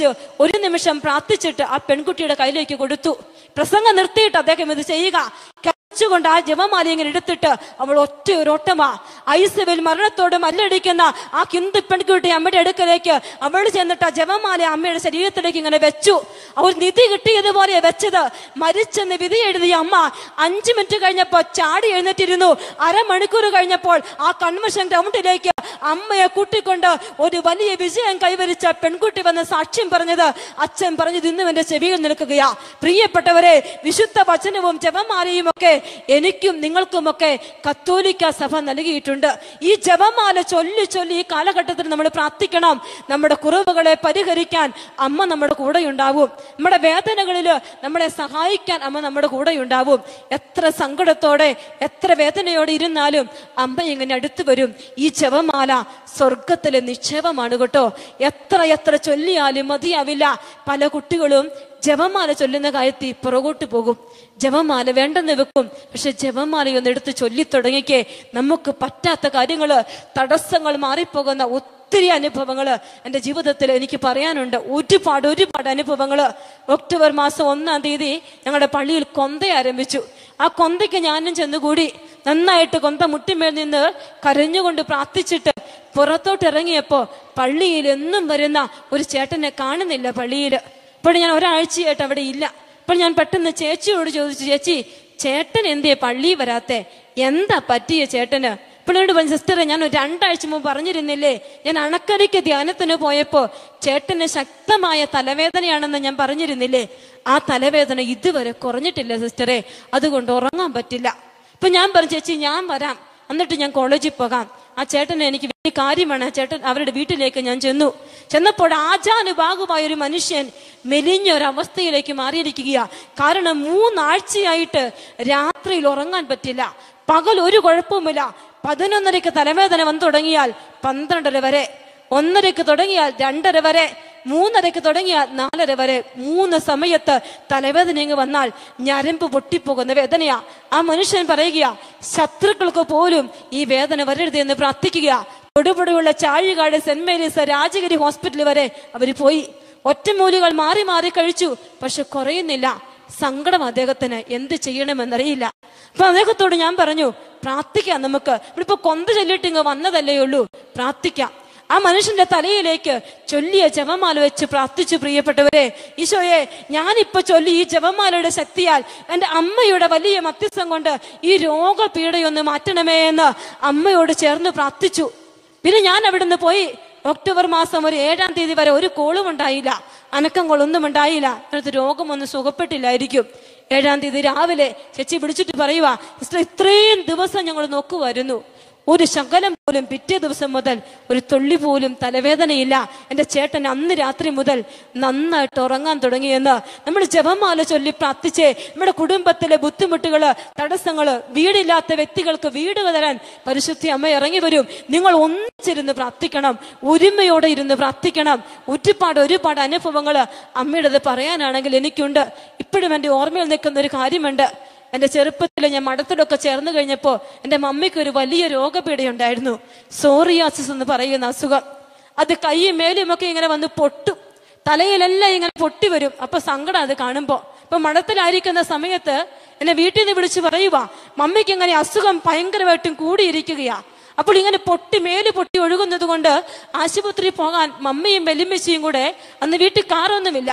ഒരു നിമിഷം പ്രാർത്ഥിച്ചിട്ട് ആ പെൺകുട്ടിയുടെ കയ്യിലേക്ക് കൊടുത്തു. പ്രസംഗം നിർത്തിയിട്ട് അദ്ദേഹം ഇത് ചെയ്യുക. കൊണ്ട് ആ ജപമാല ഇങ്ങനെ എടുത്തിട്ട് അവൾ ഒറ്റ ഒരു ഓട്ടമാ. ഐസബേൽ മരണത്തോട് മല്ലടിക്കുന്ന ആ ഹിന്ദു പെൺകുട്ടി അമ്മയുടെ അടുക്കലേക്ക് അവൾ ചെന്നിട്ട് ആ ജപമാല അമ്മയുടെ ശരീരത്തിലേക്ക് ഇങ്ങനെ വെച്ചു. അവർ നിധി കിട്ടിയതുപോലെ വെച്ചത്. മരിച്ചെന്ന് വിധി എഴുതിയ അമ്മ 5 മിനിറ്റ് കഴിഞ്ഞപ്പോ ചാടി എഴുന്നേറ്റിരുന്നു. അരമണിക്കൂർ കഴിഞ്ഞപ്പോൾ ആ കൺവെൻഷൻ ഗ്രൗണ്ടിലേക്ക് അമ്മയെ കൂട്ടിക്കൊണ്ട് ഒരു വലിയ വിജയം കൈവരിച്ച പെൺകുട്ടി വന്ന് സാക്ഷ്യം പറഞ്ഞത് അച്ഛൻ പറഞ്ഞത് ഇന്നും എന്റെ ചെവിയിൽ നിൽക്കുകയാ. പ്രിയപ്പെട്ടവരെ, വിശുദ്ധ വചനവും ജപമാലയും ഒക്കെ എനിക്കും നിങ്ങൾക്കുമൊക്കെ കത്തോലിക്ക സഭ നൽകിയിട്ടുണ്ട്. ഈ ജപമാല ചൊല്ലി ചൊല്ലി ഈ കാലഘട്ടത്തിൽ നമ്മൾ പ്രാർത്ഥിക്കണം. നമ്മുടെ കുറവുകളെ പരിഹരിക്കാൻ അമ്മ നമ്മുടെ കൂടെ ഉണ്ടാവും. നമ്മുടെ വേദനകളിൽ നമ്മളെ സഹായിക്കാൻ അമ്മ നമ്മുടെ കൂടെ ഉണ്ടാവും. എത്ര സങ്കടത്തോടെ എത്ര വേദനയോടെ ഇരുന്നാലും അമ്മ ഇങ്ങനെ അടുത്ത് വരും. ഈ ജപമാല സ്വർഗത്തിലെ നിക്ഷേപമാണ് കേട്ടോ. എത്ര എത്ര ചൊല്ലിയാലും മതിയാവില്ല. പല കുട്ടികളും ജപമാല ചൊല്ലുന്ന കാര്യത്തിൽ പുറകോട്ട് പോകും. ജപമാല വേണ്ടെന്ന് വെക്കും. പക്ഷെ ജപമാലയൊന്ന് എടുത്ത് ചൊല്ലിത്തുടങ്ങിക്കേ നമുക്ക് പറ്റാത്ത കാര്യങ്ങള്, തടസ്സങ്ങൾ മാറിപ്പോകുന്ന ഒത്തിരി അനുഭവങ്ങള് എൻ്റെ ജീവിതത്തിൽ എനിക്ക് പറയാനുണ്ട്. ഒരുപാട് അനുഭവങ്ങള്. ഒക്ടോബർ മാസം 1-ാം തീയതി ഞങ്ങളുടെ പള്ളിയിൽ കൊന്ത ആരംഭിച്ചു. ആ കൊന്തയ്ക്ക് ഞാനും ചെന്നുകൂടി. നന്നായിട്ട് കൊന്ത മുട്ടിമേൽ നിന്ന് കരഞ്ഞുകൊണ്ട് പ്രാർത്ഥിച്ചിട്ട് പുറത്തോട്ട് ഇറങ്ങിയപ്പോ പള്ളിയിൽ എന്നും വരുന്ന ഒരു ചേട്ടനെ കാണുന്നില്ല പള്ളിയിൽ. ഇപ്പോൾ ഞാൻ ഒരാഴ്ചയായിട്ട് അവിടെ ഇല്ല. അപ്പോൾ ഞാൻ പെട്ടെന്ന് ചേച്ചിയോട് ചോദിച്ചു, ചേച്ചി ചേട്ടൻ എന്തേ പള്ളിയിൽ വരാത്തെ? എന്താ പറ്റിയ ചേട്ടന്? പിള്ളേരോട് പറഞ്ഞു, സിസ്റ്ററെ ഞാൻ 2 ആഴ്ച മുമ്പ് പറഞ്ഞിരുന്നില്ലേ, ഞാൻ അണക്കരയ്ക്ക് ധ്യാനത്തിന് പോയപ്പോ ചേട്ടന് ശക്തമായ തലവേദനയാണെന്ന് ഞാൻ പറഞ്ഞിരുന്നില്ലേ, ആ തലവേദന ഇതുവരെ കുറഞ്ഞിട്ടില്ല സിസ്റ്ററെ, അതുകൊണ്ട് ഉറങ്ങാൻ പറ്റില്ല. ഇപ്പൊ ഞാൻ പറഞ്ഞു, ചേച്ചി ഞാൻ വരാം, എന്നിട്ട് ഞാൻ കോളേജിൽ പോകാം. ആ ചേട്ടന് എനിക്ക് വലിയ കാര്യമാണ്. ചേട്ടൻ അവരുടെ വീട്ടിലേക്ക് ഞാൻ ചെന്നപ്പോൾ ആജാനുബാഹുവായ ഒരു മനുഷ്യൻ മെലിഞ്ഞൊരവസ്ഥയിലേക്ക് മാറിയിരിക്കുകയാ. കാരണം 3 ആഴ്ചയായിട്ട് രാത്രിയിൽ ഉറങ്ങാൻ പറ്റില്ല, പകൽ ഒരു കുഴപ്പവുമില്ല. 11:30 തലവേദന വന്നു തുടങ്ങിയാൽ 12:30 വരെ, 1:30 തുടങ്ങിയാൽ 2:30 വരെ, 3:30 തുടങ്ങിയാൽ 4:30 വരെ. 3 സമയത്ത് തലവേദന ഇങ്ങ് വന്നാൽ ഞരമ്പ് പൊട്ടിപ്പോകുന്ന വേദനയാ. ആ മനുഷ്യൻ പറയുക, ശത്രുക്കൾക്ക് പോലും ഈ വേദന വരരുത് എന്ന് പ്രാർത്ഥിക്കുക. തൊടുപുഴയുള്ള Chazhikad saint Mary's Rajagiri hospital വരെ അവർ പോയി. ഒറ്റമൂലികൾ മാറി മാറി കഴിച്ചു, പക്ഷെ കുറയുന്നില്ല. സങ്കടം അദ്ദേഹത്തിന്, എന്ത് ചെയ്യണമെന്നറിയില്ല. അപ്പൊ അദ്ദേഹത്തോട് ഞാൻ പറഞ്ഞു, പ്രാർത്ഥിക്കാം, നമുക്ക് ഇപ്പൊ കൊന്ത ചൊല്ലിട്ട് ഇങ്ങ് വന്നതല്ലേ ഉള്ളൂ, പ്രാർത്ഥിക്കാം. ആ മനുഷ്യന്റെ തലയിലേക്ക് ചൊല്ലിയ ജപമാല വെച്ച് പ്രാർത്ഥിച്ചു. പ്രിയപ്പെട്ടവരെ, ഈശോയെ ഞാനിപ്പോ ചൊല്ലി ഈ ജപമാലയുടെ ശക്തിയാൽ എൻ്റെ അമ്മയുടെ വലിയ മധ്യസ്ഥം കൊണ്ട് ഈ രോഗപീഠയൊന്ന് മാറ്റണമേ എന്ന് അമ്മയോട് ചേർന്ന് പ്രാർത്ഥിച്ചു. പിന്നെ ഞാൻ അവിടുന്ന് പോയി. ഒക്ടോബർ മാസം 7-ാം തീയതി വരെ ഒരു കോളും ഉണ്ടായില്ല, അനക്കങ്ങളൊന്നും ഉണ്ടായില്ല. അതിനകത്ത് രോഗമൊന്നും സുഖപ്പെട്ടില്ലായിരിക്കും. 7-ാം തീയതി രാവിലെ ചേച്ചി വിളിച്ചിട്ട് പറയുക, സിസ്റ്റർ ഇത്രയും ദിവസം ഞങ്ങൾ നോക്കുമായിരുന്നു, ഒരു ശകലം പോലും പിറ്റേ ദിവസം മുതൽ ഒരു തുള്ളി പോലും തലവേദനയില്ല. എൻ്റെ ചേട്ടൻ അന്ന് രാത്രി മുതൽ നന്നായിട്ട് ഉറങ്ങാൻ തുടങ്ങിയെന്ന്. നമ്മൾ ജപമാല ചൊല്ലി പ്രാർത്ഥിച്ച് നമ്മുടെ കുടുംബത്തിലെ ബുദ്ധിമുട്ടുകള്, തടസ്സങ്ങള്, വീടില്ലാത്ത വ്യക്തികൾക്ക് വീട് തരാൻ പരിശുദ്ധി അമ്മ ഇറങ്ങി വരും. നിങ്ങൾ ഒന്നിച്ചിരുന്ന് പ്രാർത്ഥിക്കണം, ഒരുമയോടെ ഇരുന്ന് പ്രാർത്ഥിക്കണം. ഒരുപാട് അനുഭവങ്ങള് അമ്മയുടേത് പറയാനാണെങ്കിൽ എനിക്കുണ്ട്. ഇപ്പോഴും എൻ്റെ ഓർമ്മയിൽ നിൽക്കുന്ന ഒരു കാര്യമുണ്ട്. എൻ്റെ ചെറുപ്പത്തിൽ ഞാൻ മഠത്തിലൊക്കെ ചേർന്ന് കഴിഞ്ഞപ്പോൾ എൻ്റെ മമ്മിക്ക് ഒരു വലിയ രോഗപീഠയുണ്ടായിരുന്നു, സോറിയാസിസ് എന്ന് പറയുന്ന അസുഖം. അത് കൈയും മേലുമൊക്കെ ഇങ്ങനെ വന്ന് പൊട്ടും, തലയിലെല്ലാം ഇങ്ങനെ പൊട്ടി വരും. അപ്പൊ സങ്കടം അത് കാണുമ്പോ. അപ്പൊ മഠത്തിലായിരിക്കുന്ന സമയത്ത് എന്നെ വീട്ടിൽ നിന്ന് വിളിച്ച് പറയുക, മമ്മിക്ക് ഇങ്ങനെ അസുഖം ഭയങ്കരമായിട്ടും കൂടിയിരിക്കുകയാ. അപ്പോൾ ഇങ്ങനെ മേല് പൊട്ടി ഒഴുകുന്നത് കൊണ്ട് ആശുപത്രി പോകാൻ മമ്മിയും വെല്ലുമ്മച്ചിയും കൂടെ, അന്ന് വീട്ടിൽ കാറൊന്നുമില്ല,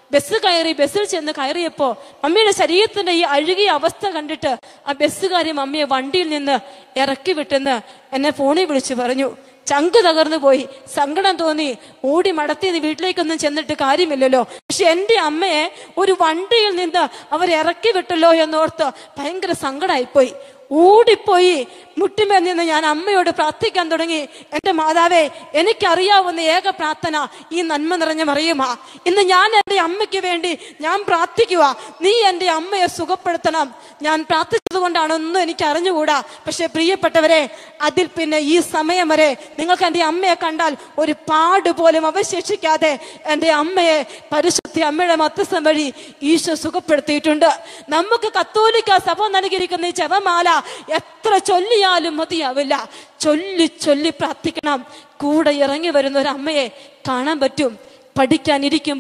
ബസ്സിൽ ചെന്ന് കയറിയപ്പോ മമ്മിയുടെ ശരീരത്തിന്റെ ഈ അഴുകിയ അവസ്ഥ കണ്ടിട്ട് ആ ബസ്സുകാരി മമ്മിയെ വണ്ടിയിൽ നിന്ന് ഇറക്കി വിട്ടെന്ന് എന്നെ ഫോണിൽ വിളിച്ചു പറഞ്ഞു. ചങ്ക് തകർന്നു പോയി, സങ്കടം തോന്നി. ഓടി മടത്തി വീട്ടിലേക്കൊന്നും ചെന്നിട്ട് കാര്യമില്ലല്ലോ. പക്ഷെ എൻ്റെ അമ്മയെ ഒരു വണ്ടിയിൽ നിന്ന് അവരിറക്കി വിട്ടല്ലോ എന്നോർത്ത് ഭയങ്കര സങ്കടമായിപ്പോയി. ഓടിപ്പോയി മുട്ടിമേൽ നിന്ന് ഞാൻ അമ്മയോട് പ്രാർത്ഥിക്കാൻ തുടങ്ങി. എൻ്റെ മാതാവേ, എനിക്കറിയാവുന്ന ഏക പ്രാർത്ഥന ഈ നന്മ നിറഞ്ഞ മറിയുമാ. ഇന്ന് ഞാൻ എൻ്റെ അമ്മയ്ക്ക് വേണ്ടി ഞാൻ പ്രാർത്ഥിക്കുക, നീ എൻ്റെ അമ്മയെ സുഖപ്പെടുത്തണം. ഞാൻ പ്രാർത്ഥിച്ചത് കൊണ്ടാണൊന്നും എനിക്ക് അറിഞ്ഞുകൂടാ. പക്ഷെ പ്രിയപ്പെട്ടവരെ, അതിൽ പിന്നെ ഈ സമയം വരെ നിങ്ങൾക്ക് എൻ്റെ അമ്മയെ കണ്ടാൽ ഒരു പാട് പോലും അവശേഷിക്കാതെ എൻ്റെ അമ്മയെ പരിശുദ്ധ അമ്മയുടെ മധ്യസ്ഥം വഴി ഈശോ സുഖപ്പെടുത്തിയിട്ടുണ്ട്. നമുക്ക് കത്തോലിക്ക സഭ നൽകിയിരിക്കുന്ന ഈ ജപമാല എത്ര ചൊല്ലിയാലും മതിയാവില്ല. ചൊല്ലി ചൊല്ലി പ്രാർത്ഥിക്കണം. കൂടെ ഇറങ്ങി വരുന്ന ഒരു അമ്മയെ കാണാൻ പറ്റും. പഠിക്കാനിരിക്കുമ്പോ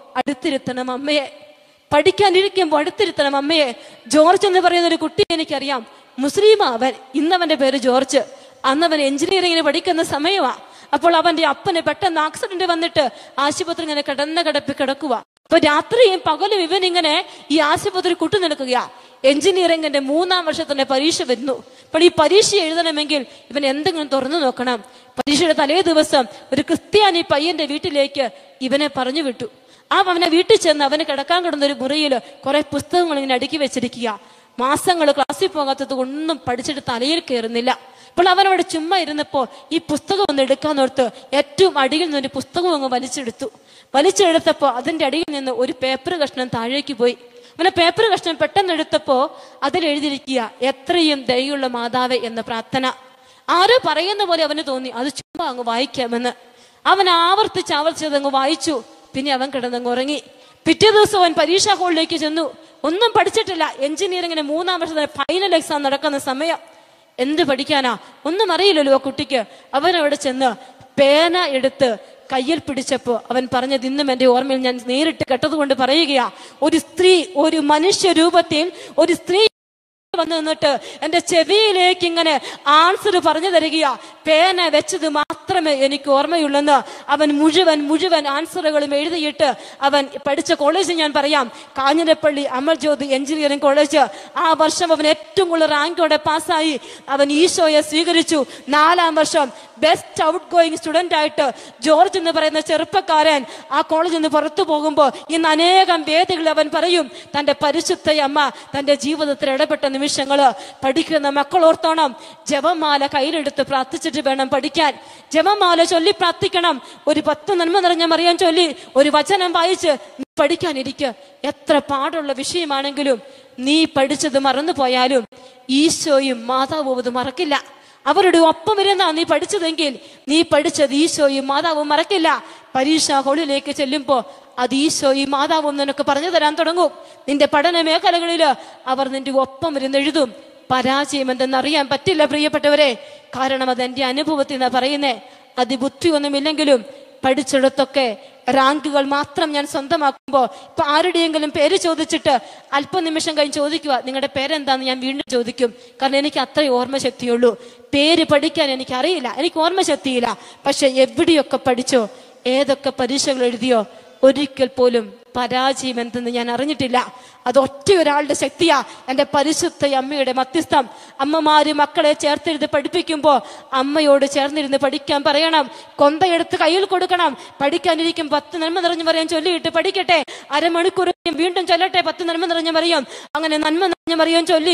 അടുത്തിരുത്തണം അമ്മയെ, പഠിക്കാനിരിക്കുമ്പോൾ അടുത്തിരുത്തണം അമ്മയെ. ജോർജ് എന്ന് പറയുന്ന ഒരു കുട്ടി എനിക്കറിയാം, മുസ്ലിം അവൻ. ഇന്നവന്റെ പേര് ജോർജ്. അന്നവൻ എഞ്ചിനീയറിംഗിന് പഠിക്കുന്ന സമയമാ. അപ്പോൾ അവന്റെ അപ്പന് പെട്ടെന്ന് ആക്സിഡന്റ് വന്നിട്ട് ആശുപത്രി ഇങ്ങനെ കിടക്കുക. അപ്പൊ രാത്രിയും പകലും ഇവൻ ഇങ്ങനെ ഈ ആശുപത്രി കുട്ടി നിൽക്കുകയാ. എഞ്ചിനീയറിംഗിന്റെ 3-ാം വർഷത്തിന്റെ പരീക്ഷ വരുന്നു. അപ്പോൾ ഈ പരീക്ഷ എഴുതണമെങ്കിൽ ഇവൻ എന്തെങ്കിലും തുറന്നു നോക്കണം. പരീക്ഷയുടെ തലേ ദിവസം ഒരു ക്രിസ്ത്യാനി പയ്യന്റെ വീട്ടിലേക്ക് ഇവനെ പറഞ്ഞു വിട്ടു. അവനെ വീട്ടിൽ ചെന്ന് അവന് കിടക്കാൻ കിടന്ന ഒരു മുറിയിൽ കുറെ പുസ്തകങ്ങൾ ഇങ്ങനെ അടുക്കി വെച്ചിരിക്കുക. മാസങ്ങൾ ക്ലാസ്സിൽ പോകാത്തത് ഒന്നും പഠിച്ചിട്ട് തലയിൽ കയറുന്നില്ല. അപ്പോൾ അവനവിടെ ചുമ്മാ ഇരുന്നപ്പോ ഈ പുസ്തകം ഒന്ന് എടുക്കാന്നോർത്ത് ഏറ്റവും അടിയിൽ നിന്നൊരു പുസ്തകം അങ്ങ് വലിച്ചെടുത്തപ്പോ അതിന്റെ അടിയിൽ നിന്ന് ഒരു പേപ്പർ കഷ്ണം താഴേക്ക് പോയി. അവനെ പേപ്പർ കഷ്ണം പെട്ടെന്ന് എടുത്തപ്പോ അതിൽ എഴുതിയിരിക്കുക, എത്രയും ദയുള്ള മാതാവേ എന്ന പ്രാർത്ഥന. ആരോ പറയുന്ന പോലെ അവന് തോന്നി അത് ചുമ്മാ അങ്ങ് വായിക്കാമെന്ന്. അവൻ ആവർത്തിച്ചത് അങ്ങ് വായിച്ചു. പിന്നെ അവൻ കിടന്നങ്ങ് ഉറങ്ങി. പിറ്റേ ദിവസം അവൻ പരീക്ഷാ ഹാളിലേക്ക് ചെന്നു. ഒന്നും പഠിച്ചിട്ടില്ല. എഞ്ചിനീയറിംഗിന് 3-ാം വർഷത്തിന് ഫൈനൽ എക്സാം നടക്കുന്ന സമയം. എന്ത് പഠിക്കാനാ, ഒന്നും അറിയില്ലല്ലോ ആ കുട്ടിക്ക്. അവനവിടെ ചെന്ന് പേന എടുത്ത് കയ്യിൽ പിടിച്ചപ്പോ അവൻ പറഞ്ഞത് ഇന്നും എന്റെ ഓർമ്മയിൽ ഞാൻ നേരിട്ട് കേട്ടതുകൊണ്ട് പറയുകയാ. ഒരു സ്ത്രീ, ഒരു മനുഷ്യ രൂപത്തിൽ ഒരു സ്ത്രീ വന്നു നിന്നിട്ട് എന്റെ ചെവിയിലേക്ക് ഇങ്ങനെ ആൻസർ പറഞ്ഞു തരികയാ. പേന വെച്ചത് മാത്രമേ എനിക്ക് ഓർമ്മയുള്ളെന്ന് അവൻ മുഴുവൻ ആൻസറുകളും എഴുതിയിട്ട് അവൻ പഠിച്ച കോളേജ് ഞാൻ പറയാം, കാഞ്ഞിരപ്പള്ളി അമർജ്യോതി എഞ്ചിനീയറിംഗ് കോളേജ്. ആ വർഷം അവൻ ഏറ്റവും കൂടുതൽ റാങ്കോടെ പാസ്സായി. അവൻ ഈശോയെ സ്വീകരിച്ചു. 4-ാം വർഷം ബെസ്റ്റ് ഔട്ട് ഗോയിങ് സ്റ്റുഡന്റ് ആയിട്ട് ജോർജ് എന്ന് പറയുന്ന ചെറുപ്പക്കാരൻ ആ കോളേജിൽ നിന്ന് പുറത്തു പോകുമ്പോൾ ഇന്ന് അനേകം വേദികളിൽ അവൻ പറയും തന്റെ പരിശുദ്ധ അമ്മ തന്റെ ജീവിതത്തിൽ ഇടപെട്ട നിമിഷങ്ങള്. പഠിക്കുന്ന മക്കൾ ഓർത്തോണം, ജപമാല കയ്യിലെടുത്ത് പ്രാർത്ഥിച്ചിട്ട് വേണം പഠിക്കാൻ. ജപമാല ചൊല്ലി പ്രാർത്ഥിക്കണം. ഒരു 10 നന്മ നിറഞ്ഞ മറിയാൻ ചൊല്ലി ഒരു വചനം വായിച്ച് പഠിക്കാനിരിക്കുക. എത്ര പാടുള്ള വിഷയമാണെങ്കിലും നീ പഠിച്ചത് മറന്നു പോയാലും ഈശോയും മാതാവും അത് മറക്കില്ല. അവരുടെ ഒപ്പം വരുന്ന നീ പഠിച്ചതെങ്കിൽ നീ പഠിച്ചത് ഈശോയും മാതാവും മറക്കില്ല. പരീക്ഷാ ഹാളിലേക്ക് ചെല്ലുമ്പോ അത് ഈശോയും മാതാവും നിനക്ക് പറഞ്ഞു തരാൻ തുടങ്ങും. നിന്റെ പഠന മേഖലകളില് അവർ നിന്റെ ഒപ്പം ഇരുന്ന് എഴുതും. പരാജയം എന്തെന്നറിയാൻ പറ്റില്ല പ്രിയപ്പെട്ടവരെ. കാരണം അത് എന്റെ അനുഭവത്തിൽ നിന്നാ പറയുന്നേ. അതിബുദ്ധിയൊന്നുമില്ലെങ്കിലും പഠിച്ചിടത്തൊക്കെ റാങ്കുകൾ മാത്രം ഞാൻ സ്വന്തമാക്കുമ്പോ ഇപ്പൊ ആരുടെയെങ്കിലും പേര് ചോദിച്ചിട്ട് അല്പനിമിഷം കഴിഞ്ഞ് ചോദിക്കുക നിങ്ങളുടെ പേരെന്താന്ന് ഞാൻ വീണ്ടും ചോദിക്കും. കാരണം എനിക്ക് അത്രയും ഓർമ്മശക്തിയുള്ളൂ. പേര് പഠിക്കാൻ എനിക്കറിയില്ല, എനിക്ക് ഓർമ്മശക്തിയില്ല. പക്ഷെ എവിടെയൊക്കെ പഠിച്ചോ, ഏതൊക്കെ പരീക്ഷകൾ എഴുതിയോ, ഒരിക്കൽ പോലും പരാജയം എന്തെന്ന് ഞാൻ അറിഞ്ഞിട്ടില്ല. അത് ഒറ്റ ഒരാളുടെ ശക്തിയാ, എന്റെ പരിശുദ്ധ അമ്മയുടെ മധ്യസ്ഥം. അമ്മമാര് മക്കളെ ചേർത്തെഴുതി പഠിപ്പിക്കുമ്പോ അമ്മയോട് ചേർന്നിരുന്ന് പഠിക്കാൻ പറയണം. കൊന്തയെടുത്ത് കയ്യിൽ കൊടുക്കണം. പഠിക്കാനിരിക്കും 10 നന്മ നിറഞ്ഞു പറയാൻ ചൊല്ലിയിട്ട് പഠിക്കട്ടെ. അരമണിക്കൂർ വീണ്ടും ചൊല്ലട്ടെ 10 നന്മ നിറഞ്ഞു മറിയാം. അങ്ങനെ നന്മ നിറഞ്ഞു മറിയാൻ ചൊല്ലി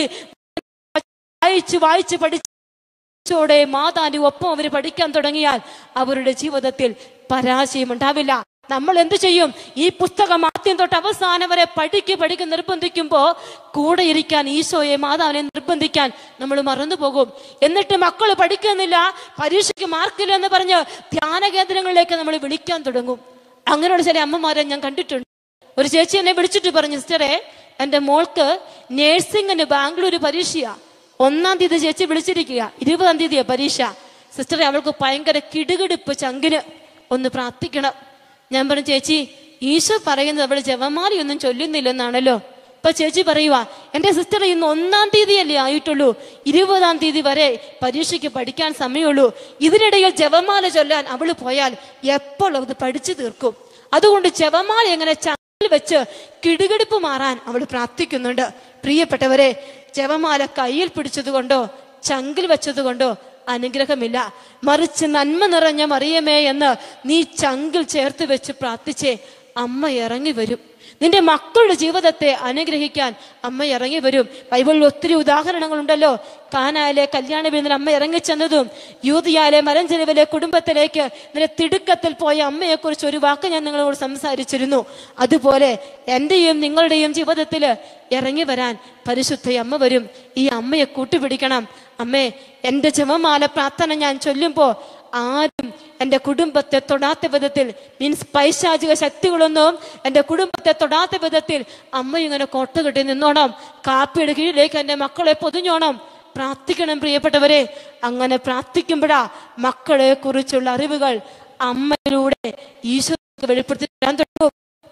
വായിച്ച് പഠിച്ചോടെ മാതാന്റെ ഒപ്പം അവർ പഠിക്കാൻ തുടങ്ങിയാൽ അവരുടെ ജീവിതത്തിൽ പരാജയം ഉണ്ടാവില്ല. നമ്മൾ എന്ത് ചെയ്യും? ഈ പുസ്തകം ആദ്യം തൊട്ട് അവസാനം വരെ പഠിക്ക് നിർബന്ധിക്കുമ്പോ കൂടെ ഇരിക്കാൻ ഈശോയെ മാതാവിനെ നിർബന്ധിക്കാൻ നമ്മൾ മറന്നു പോകും. എന്നിട്ട് മക്കൾ പഠിക്കുന്നില്ല, പരീക്ഷയ്ക്ക് മാർക്കില്ല എന്ന് പറഞ്ഞ് ധ്യാന കേന്ദ്രങ്ങളിലേക്ക് നമ്മൾ വിളിക്കാൻ തുടങ്ങും. അങ്ങനെയുള്ള ചില അമ്മമാരെ ഞാൻ കണ്ടിട്ടുണ്ട്. ഒരു ചേച്ചി എന്നെ വിളിച്ചിട്ട് പറഞ്ഞു, സിസ്റ്ററെ എന്റെ മോൾക്ക് നേഴ്സിംഗിന് ബാംഗ്ലൂർ പരീക്ഷയാ. 1-ാം തീയതി ചേച്ചി വിളിച്ചിരിക്കുക, 20-ാം തീയതിയാ പരീക്ഷ. സിസ്റ്ററെ അവൾക്ക് ഭയങ്കര കിടുകിടിപ്പ്, ചങ്കിന് ഒന്ന് പ്രാർത്ഥിക്കണം. ഞാൻ പറഞ്ഞു, ചേച്ചി ഈശോ പറയുന്നത് അവള് ജപമാലയൊന്നും ചൊല്ലുന്നില്ലെന്നാണല്ലോ. ഇപ്പൊ ചേച്ചി പറയുവാ, എന്റെ സിസ്റ്റർ ഇന്ന് 1-ാം തീയതിയല്ലേ ആയിട്ടുള്ളൂ, 20-ാം തീയതി വരെ പരീക്ഷയ്ക്ക് പഠിക്കാൻ സമയമുള്ളൂ. ഇതിനിടയിൽ ജപമാല ചൊല്ലാൻ അവള് പോയാൽ എപ്പോൾ അത് പഠിച്ചു തീർക്കും. അതുകൊണ്ട് ജപമാല എങ്ങനെ ചങ്കിൽ വെച്ച് കിടുകിടിപ്പ് മാറാൻ അവൾ പ്രാർത്ഥിക്കുന്നുണ്ട്. പ്രിയപ്പെട്ടവരെ, ജപമാല കയ്യിൽ പിടിച്ചത് കൊണ്ടോ ചങ്കിൽ വെച്ചത് കൊണ്ടോ അനുഗ്രഹമില്ല. മറിച്ച് നന്മ നിറഞ്ഞ മറിയമേ എന്ന് നീ ചങ്കിൽ ചേർത്ത് വെച്ച് പ്രാർത്ഥിച്ചേ, അമ്മ ഇറങ്ങി വരും. നിന്റെ മക്കളുടെ ജീവിതത്തെ അനുഗ്രഹിക്കാൻ അമ്മ ഇറങ്ങി വരും. ബൈബിളിൽ ഒത്തിരി ഉദാഹരണങ്ങളുണ്ടല്ലോ. കാനായിലെ കല്യാണ വിരുന്നിൽ അമ്മ ഇറങ്ങിച്ചെന്നതും യൂദയായിലെ മലഞ്ചെരുവിലെ കുടുംബത്തിലേക്ക് നിന്റെ തിടുക്കത്തിൽ പോയ അമ്മയെക്കുറിച്ച് ഒരു വാക്ക് ഞാൻ നിങ്ങളോട് സംസാരിച്ചിരുന്നു. അതുപോലെ എന്റെയും നിങ്ങളുടെയും ജീവിതത്തിൽ ഇറങ്ങി വരാൻ പരിശുദ്ധ അമ്മ വരും. ഈ അമ്മയെ കൂട്ടുപിടിക്കണം. അമ്മേ, എന്റെ ജപമാല പ്രാർത്ഥന ഞാൻ ചൊല്ലുമ്പോ ആരും എന്റെ കുടുംബത്തെ തൊടാത്ത വിധത്തിൽ, മീൻസ് പൈശാചിക ശക്തികളൊന്നും എന്റെ കുടുംബത്തെ തൊടാത്ത വിധത്തിൽ അമ്മ ഇങ്ങനെ കോട്ട കെട്ടി നിന്നോണം. കാപ്പിയുടെ കീഴിലേക്ക് എന്റെ മക്കളെ പൊതിഞ്ഞോണം. പ്രാർത്ഥിക്കണം പ്രിയപ്പെട്ടവരെ. അങ്ങനെ പ്രാർത്ഥിക്കുമ്പോഴാ മക്കളെ കുറിച്ചുള്ള അറിവുകൾ അമ്മയിലൂടെ ഈശോ വെളിപ്പെടുത്തി തരാൻ തുടങ്ങും.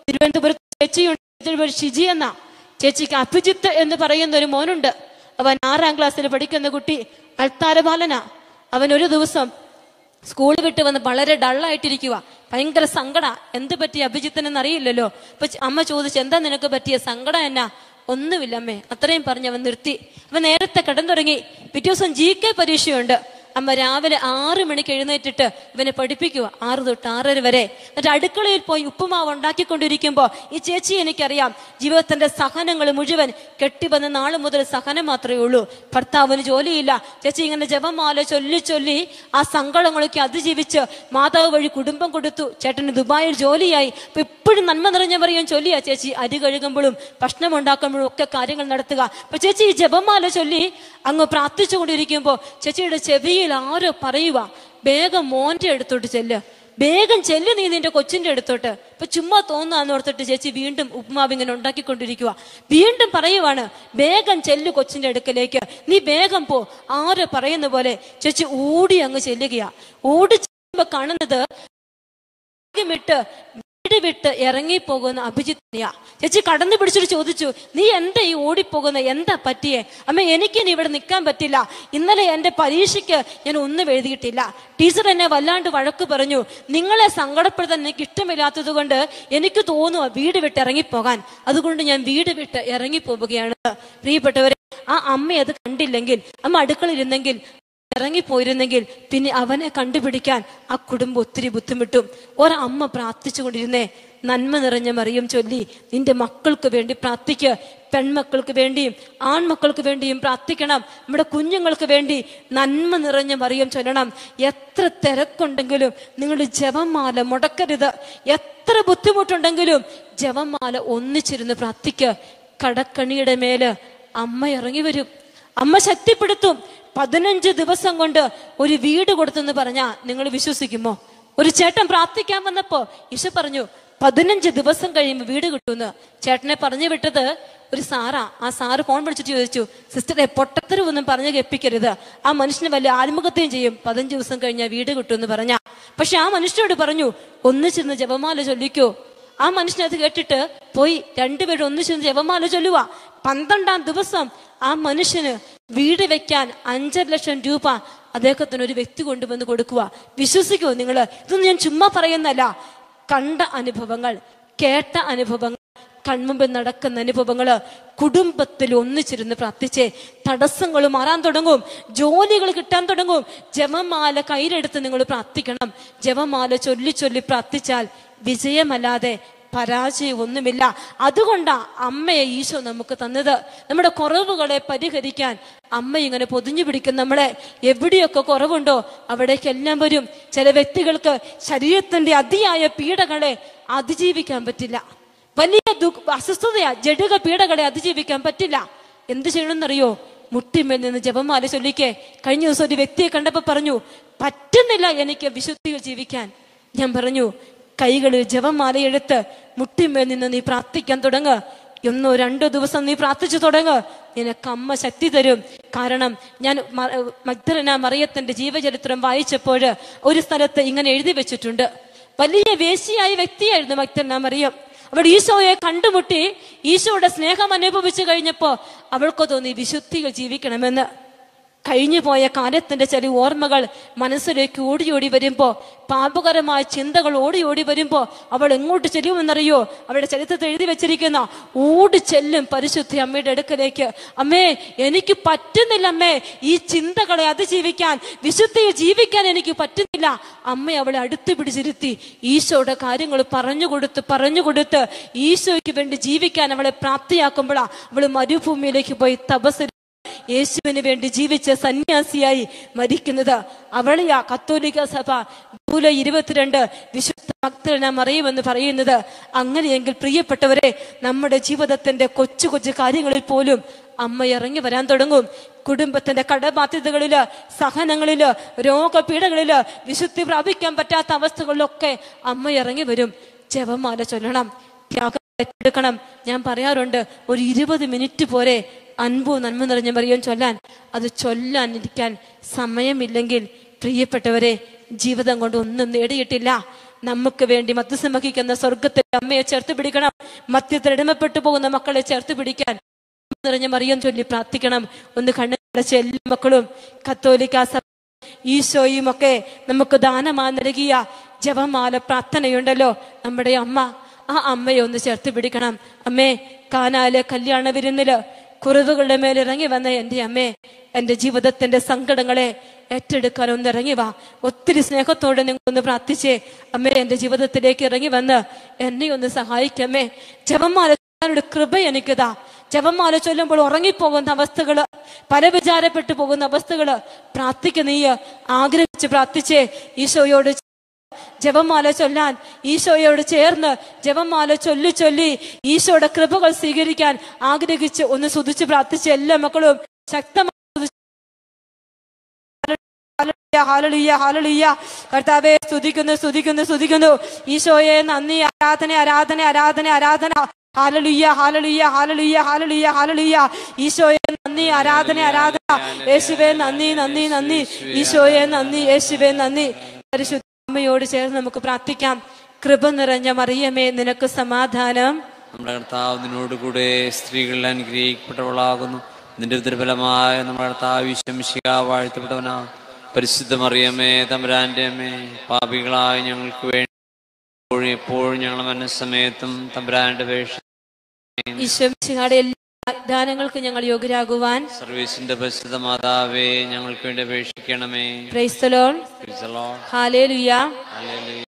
തിരുവനന്തപുരത്ത് ചേച്ചിയുണ്ട്, ഷിജി എന്ന ചേച്ചിക്ക് അഭിജിത്ത് എന്ന് പറയുന്ന ഒരു മോനുണ്ട്. അവൻ 6ാം ക്ലാസ്സിൽ പഠിക്കുന്ന കുട്ടി, അൾത്താരബാലന. അവൻ ഒരു ദിവസം സ്കൂൾ വിട്ട് വന്ന് വളരെ ഡള്ളായിട്ടിരിക്കുക, ഭയങ്കര സങ്കട. എന്ത് പറ്റി അഭിജിത്തിനെന്ന് അറിയില്ലല്ലോ. അപ്പൊ അമ്മ ചോദിച്ചു, എന്താ നിനക്ക് പറ്റിയ സങ്കടം? എന്നാ? ഒന്നുമില്ലമ്മേ, അത്രയും പറഞ്ഞ് അവൻ നിർത്തി. അവൻ നേരത്തെ കിടന്നുറങ്ങി. പിറ്റേ ദിവസം GK പരീക്ഷയുണ്ട്. അമ്മ രാവിലെ 6 മണിക്ക് എഴുന്നേറ്റിട്ട് ഇവനെ പഠിപ്പിക്കുക, 6 തൊട്ട് 6:30 വരെ. എന്നിട്ട് അടുക്കളയിൽ പോയി ഉപ്പുമാവ് ഉണ്ടാക്കിക്കൊണ്ടിരിക്കുമ്പോ ഈ ചേച്ചി എനിക്കറിയാം, ജീവിതത്തിന്റെ സഹനങ്ങൾ മുഴുവൻ കെട്ടിവന്ന നാള് മുതൽ സഹനം മാത്രമേ ഉള്ളൂ. ഭർത്താവിന് ജോലിയില്ല. ചേച്ചി ഇങ്ങനെ ജപമാല ചൊല്ലി ചൊല്ലി ആ സങ്കടങ്ങളൊക്കെ അതിജീവിച്ച് മാതാവ് വഴി കുടുംബം കൊടുത്തു. ചേട്ടന് ദുബായിൽ ജോലിയായി. അപ്പൊ എപ്പോഴും നന്മ നിറഞ്ഞ പറയാൻ ചൊല്ലിയാ ചേച്ചി അരി കഴുകുമ്പോഴും ഭക്ഷണം ഉണ്ടാക്കുമ്പോഴും ഒക്കെ കാര്യങ്ങൾ നടത്തുക. അപ്പൊ ചേച്ചി ഈ ജപമാല ചൊല്ലി അങ്ങ് പ്രാർത്ഥിച്ചുകൊണ്ടിരിക്കുമ്പോ ചേച്ചിയുടെ ചെവിയിൽ ആരോ പറയുക, വേഗം മോന്റെ അടുത്തോട്ട് ചെല്ല്, വേഗം ചെല്ല്, നീ നിന്റെ കൊച്ചിന്റെ അടുത്തോട്ട്. ഇപ്പൊ ചുമ്മാ തോന്നാന്ന് ഓർത്തിട്ട് ചേച്ചി വീണ്ടും ഉപ്പുമാവ് ഇങ്ങനെ ഉണ്ടാക്കിക്കൊണ്ടിരിക്കുക. വീണ്ടും പറയുവാണ്, വേഗം ചെല്ല് കൊച്ചിന്റെ അടുക്കലേക്ക്, നീ വേഗം പോ. ആരോ പറയുന്ന പോലെ ചേച്ചി ഓടി അങ്ങ് ചെല്ലുകയാ. ഓടി ചെല്ലുമ്പോ കാണുന്നത് വീട് വിട്ട് ഇറങ്ങിപ്പോകുന്ന അഭിജിത്തിനെയാ. ചേച്ചി കടന്നു പിടിച്ചിട്ട് ചോദിച്ചു, നീ എന്താ ഈ ഓടിപ്പോകുന്ന, എന്താ പറ്റിയേ? അമ്മ, എനിക്കിനി ഇവിടെ നിൽക്കാൻ പറ്റില്ല. ഇന്നലെ എന്റെ പരീക്ഷയ്ക്ക് ഞാൻ ഒന്നും എഴുതിയിട്ടില്ല. ടീച്ചർ എന്നെ വല്ലാണ്ട് വഴക്ക് പറഞ്ഞു. നിങ്ങളെ സങ്കടപ്പെടുത്താൻ എനിക്ക് ഇഷ്ടമില്ലാത്തത് കൊണ്ട് എനിക്ക് തോന്നുക വീട് വിട്ട് ഇറങ്ങിപ്പോകാൻ. അതുകൊണ്ട് ഞാൻ വീട് വിട്ട് ഇറങ്ങിപ്പോവുകയാണ്. പ്രിയപ്പെട്ടവരെ, ആ അമ്മ അത് കണ്ടില്ലെങ്കിൽ, അമ്മ അടുക്കളയിരുന്നെങ്കിൽ, ഇറങ്ങിപ്പോയിരുന്നെങ്കിൽ പിന്നെ അവനെ കണ്ടുപിടിക്കാൻ ആ കുടുംബം ഒത്തിരി ബുദ്ധിമുട്ടും. ഒരമ്മ പ്രാർത്ഥിച്ചുകൊണ്ടിരുന്നേ, നന്മ നിറഞ്ഞ മറിയം ചൊല്ലി നിന്റെ മക്കൾക്ക് വേണ്ടി പ്രാർത്ഥിക്ക്. പെൺമക്കൾക്ക് വേണ്ടിയും ആൺമക്കൾക്ക് വേണ്ടിയും പ്രാർത്ഥിക്കണം. നമ്മുടെ കുഞ്ഞുങ്ങൾക്ക് വേണ്ടി നന്മ നിറഞ്ഞ മറിയം ചൊല്ലണം. എത്ര തിരക്കുണ്ടെങ്കിലും നിങ്ങൾ ജപമാല മുടക്കരുത്. എത്ര ബുദ്ധിമുട്ടുണ്ടെങ്കിലും ജപമാല ഒന്നിച്ചിരുന്ന് പ്രാർത്ഥിക്ക്. കടക്കണിയുടെ മേല് അമ്മ ഇറങ്ങി വരും, അമ്മ ശക്തിപ്പെടുത്തും. 15 ദിവസം കൊണ്ട് ഒരു വീട് കൊടുത്തെന്ന് പറഞ്ഞാ നിങ്ങൾ വിശ്വസിക്കുമോ? ഒരു ചേട്ടൻ പ്രാർത്ഥിക്കാൻ വന്നപ്പോ ഈശോ പറഞ്ഞു 15 ദിവസം കഴിയുമ്പോൾ വീട് കിട്ടുമെന്ന്. ചേട്ടനെ പറഞ്ഞു വിട്ടത് ഒരു സാറാ. ആ സാറ് ഫോൺ വിളിച്ചിട്ട് ചോദിച്ചു, സിസ്റ്ററെ പൊട്ടത്തരവൊന്നും പറഞ്ഞു കേൾപ്പിക്കരുത്, ആ മനുഷ്യന് വലിയ ആത്മഹത്യം ചെയ്യും, 15 ദിവസം കഴിഞ്ഞാൽ വീട് കിട്ടുമെന്ന് പറഞ്ഞ. പക്ഷെ ആ മനുഷ്യനോട് പറഞ്ഞു, ഒന്നിച്ചിരുന്ന് ജപമാല ചൊല്ലിക്കോ. ആ മനുഷ്യനത് കേട്ടിട്ട് പോയി. രണ്ടുപേരും ഒന്നിച്ചിരുന്ന് ജപമാല ചൊല്ലുക. 12ാം ദിവസം ആ മനുഷ്യന് വീട് വെക്കാൻ 5.5 ലക്ഷം രൂപ അദ്ദേഹത്തിന് ഒരു വ്യക്തി കൊണ്ടുവന്ന് കൊടുക്കുക. വിശ്വസിക്കുമോ നിങ്ങൾ? ഇതൊന്നും ഞാൻ ചുമ്മാ പറയുന്നല്ല. കണ്ട അനുഭവങ്ങൾ, കേട്ട അനുഭവങ്ങൾ, കൺമുമ്പിൽ നടക്കുന്ന അനുഭവങ്ങള്. കുടുംബത്തിൽ ഒന്നിച്ചിരുന്ന് പ്രാർത്ഥിച്ചേ തടസ്സങ്ങൾ മാറാൻ തുടങ്ങും, ജോലികൾ കിട്ടാൻ തുടങ്ങും. ജപമാല കയ്യിലെടുത്ത് നിങ്ങൾ പ്രാർത്ഥിക്കണം. ജപമാല ചൊല്ലി ചൊല്ലി പ്രാർത്ഥിച്ചാൽ വിജയമല്ലാതെ പരാജയം ഒന്നുമില്ല. അതുകൊണ്ടാ അമ്മയെ ഈശോ നമുക്ക് തന്നത്. നമ്മുടെ കുറവുകളെ പരിഹരിക്കാൻ അമ്മ ഇങ്ങനെ പൊതിഞ്ഞു പിടിക്കും നമ്മളെ. എവിടെയൊക്കെ കുറവുണ്ടോ അവിടേക്കെല്ലാം വരും. ചില വ്യക്തികൾക്ക് ശരീരത്തിന്റെ അതിയായ പീഡകളെ അതിജീവിക്കാൻ പറ്റില്ല. വലിയ അസ്വസ്ഥതയാ, ജഡിക പീഡകളെ അതിജീവിക്കാൻ പറ്റില്ല. എന്ത് ചെയ്യണമെന്നറിയോ? മുട്ടിമേൽ നിന്ന് ജപമാല ചൊല്ലിക്കേ. കഴിഞ്ഞ ദിവസം ഒരു വ്യക്തിയെ കണ്ടപ്പോ പറഞ്ഞു, പറ്റുന്നില്ല എനിക്ക് വിശുദ്ധിയിൽ ജീവിക്കാൻ. ഞാൻ പറഞ്ഞു, കൈകളിൽ ജപമാല എടുത്ത് മുട്ടിമേൽ നിന്ന് നീ പ്രാർത്ഥിക്കാൻ തുടങ്ങ്. 1-2 ദിവസം നീ പ്രാർത്ഥിച്ചു തുടങ്ങ്. നിനക്ക് അമ്മ ശക്തി തരും. കാരണം ഞാൻ മഗ്ദലന മറിയത്തിന്റെ ജീവചരിത്രം വായിച്ചപ്പോൾ ഒരു സ്ഥലത്ത് ഇങ്ങനെ എഴുതി വെച്ചിട്ടുണ്ട്. വലിയ വേശ്യയായ വ്യക്തിയായിരുന്നു മഗ്ദലന മറിയം. അവൾ ഈശോയെ കണ്ടുമുട്ടി ഈശോയുടെ സ്നേഹം അനുഭവിച്ചു കഴിഞ്ഞപ്പോ അവൾക്ക് തോന്നി വിശുദ്ധികൾ ജീവിക്കണമെന്ന്. കഴിഞ്ഞു പോയ കാലത്തിന്റെ ചില ഓർമ്മകൾ മനസ്സിലേക്ക് ഓടിയോടി വരുമ്പോ, പാപകരമായ ചിന്തകൾ ഓടിയോടി വരുമ്പോ അവൾ എങ്ങോട്ട് ചെല്ലുമെന്നറിയോ? അവളുടെ ചരിത്രത്തിൽ എഴുതി വെച്ചിരിക്കുന്ന, ഓടി ചെല്ലും പരിശുദ്ധ അമ്മയുടെ അടുക്കലേക്ക്. അമ്മേ, എനിക്ക് പറ്റുന്നില്ല അമ്മേ, ഈ ചിന്തകളെ അതിജീവിക്കാൻ, വിശുദ്ധിയിൽ ജീവിക്കാൻ എനിക്ക് പറ്റുന്നില്ല. അമ്മ അവളെ അടുത്ത് പിടിച്ചിരുത്തി ഈശോയുടെ കാര്യങ്ങൾ പറഞ്ഞുകൊടുത്ത് ഈശോയ്ക്ക് വേണ്ടി ജീവിക്കാൻ അവളെ പ്രാപ്തിയാക്കുമ്പോഴാ അവള് മരുഭൂമിയിലേക്ക് പോയി തപസ് യേശുവിന് വേണ്ടി ജീവിച്ച സന്യാസിയായി മരിക്കുന്നത്. അവളെയാ കത്തോലിക്ക സഭ ജൂലൈ 22 വിശുദ്ധ മഗ്ദലന മറിയമെന്ന് പറയുന്നത്. അങ്ങനെയെങ്കിൽ പ്രിയപ്പെട്ടവരെ, നമ്മുടെ ജീവിതത്തിന്റെ കൊച്ചു കൊച്ചു കാര്യങ്ങളിൽ പോലും അമ്മ ഇറങ്ങി വരാൻ തുടങ്ങും. കുടുംബത്തിന്റെ കടബാധ്യതകളില്, സഹനങ്ങളില്, രോഗപീഠകളില്, വിശുദ്ധി പ്രാപിക്കാൻ പറ്റാത്ത അവസ്ഥകളിലൊക്കെ അമ്മ ഇറങ്ങി വരും. ജപമാല ചൊല്ലണം, ത്യാഗം എടുക്കണം. ഞാൻ പറയാറുണ്ട്, ഒരു 20 മിനിറ്റ് പോരെ അൻപോ നന്മ നിറഞ്ഞ മറിയം ചൊല്ലാൻ. അത് ചൊല്ലാനിരിക്കാൻ സമയമില്ലെങ്കിൽ പ്രിയപ്പെട്ടവരെ, ജീവിതം കൊണ്ട് ഒന്നും നേടിയിട്ടില്ല. നമുക്ക് വേണ്ടി മധ്യസ്ഥം വഹിക്കുന്ന സ്വർഗത്തെ അമ്മയെ ചേർത്ത് പിടിക്കണം. മധ്യത്തിൽ അടിമപ്പെട്ടു പോകുന്ന മക്കളെ ചേർത്ത് പിടിക്കാൻ നിറഞ്ഞ മറിയം ചൊല്ലി പ്രാർത്ഥിക്കണം. ഒന്ന് കണ്ണു അടച്ച എല്ലാ മക്കളും കത്തോലിക്ക സഭ ഈശോയും ഒക്കെ നമുക്ക് ദാനമായി നൽകിയ ജപമാല പ്രാർത്ഥനയുണ്ടല്ലോ, നമ്മുടെ അമ്മ, ആ അമ്മയെ ഒന്ന് ചേർത്ത് പിടിക്കണം. അമ്മേ, കാനാല് കല്യാണ വിരുന്നില് കുറവുകളുടെ മേൽ ഇറങ്ങി വന്ന എൻ്റെ അമ്മേ, എൻ്റെ ജീവിതത്തിന്റെ സങ്കടങ്ങളെ ഏറ്റെടുക്കാൻ ഒന്ന് ഇറങ്ങി വാ. ഒത്തിരി സ്നേഹത്തോടെ നിങ്ങളൊന്ന് പ്രാർത്ഥിച്ചേ. അമ്മേ, എൻ്റെ ജീവിതത്തിലേക്ക് ഇറങ്ങി വന്ന് എന്നെ ഒന്ന് സഹായിക്കമ്മേ. ജപമാല കൃപ എനിക്കിതാ. ജപമാല ചൊല്ലുമ്പോൾ ഉറങ്ങിപ്പോകുന്ന അവസ്ഥകള്, പല വിചാരപ്പെട്ടു പോകുന്ന അവസ്ഥകള് പ്രാർത്ഥിക്കുന്ന നീ ആഗ്രഹിച്ച് പ്രാർത്ഥിച്ചേ. ഈശോയോട് ജപമാല ചൊല്ലാൻ, ഈശോയോട് ചേർന്ന് ജപമാല ചൊല്ലി ചൊല്ലി ഈശോയുടെ കൃപകൾ സ്വീകരിക്കാൻ ആഗ്രഹിച്ച് ഒന്ന് സ്തുതിച്ച് പ്രാർത്ഥിച്ച് എല്ലാ മക്കളും ശക്തമായി ഹല്ലേലൂയ ഹല്ലേലൂയ. കർത്താവേ, സ്തുതിക്കുന്നു സ്തുതിക്കുന്നു സ്തുതിക്കുന്നു. ഈശോയെ നന്ദി, ആരാധന ആരാധന ആരാധന ആരാധന. Hallelujah hallelujah hallelujah hallelujah hallelujah. ഈശോയെ നന്ദി, ആരാധന ആരാധന. യേശുവേ നന്ദി നന്ദി നന്ദി. ഈശോയെ നന്ദി, യേശുവേ നന്ദി. പരിശുദ്ധ അമ്മയോട് ചേർന്ന് നമുക്ക് പ്രാർത്ഥിക്കാം. കൃപ നിറഞ്ഞ മറിയമേ, നിനക്ക് സമാധാനം. നമ്മുടെ കർത്താവ് നിന്നോട് കൂടെ സ്ത്രീകളിൽ അനുഗ്രഹിക്കപ്പെട്ടവളാകുന്നു. നിന്റെ ദുർബലമായ നമ്മുടെ കർത്താവ് ഈശോ മിശിഹാ വാഴ്ത്തപ്പെട്ടവനാകുന്നു. പരിശുദ്ധ മറിയമേ, തമ്പുരാന്റെ അമ്മേ, പാപികളായ ഞങ്ങൾക്ക് വേണ്ടി എപ്പോഴും ഞങ്ങളുടെ മനസ്സമയത്തും തമ്പുരാന്റെ അപേക്ഷ ഈശോ മിശിഹായുടെ എല്ലാ ദാനങ്ങൾക്ക് ഞങ്ങൾ യോഗ്യരാകുവാൻ സർവീസിന്റെ പരിശുദ്ധ മാതാവേ, ഞങ്ങൾക്ക് വേണ്ടി അപേക്ഷിക്കണമേ. Praise the Lord. Praise the Lord. Hallelujah. Hallelujah.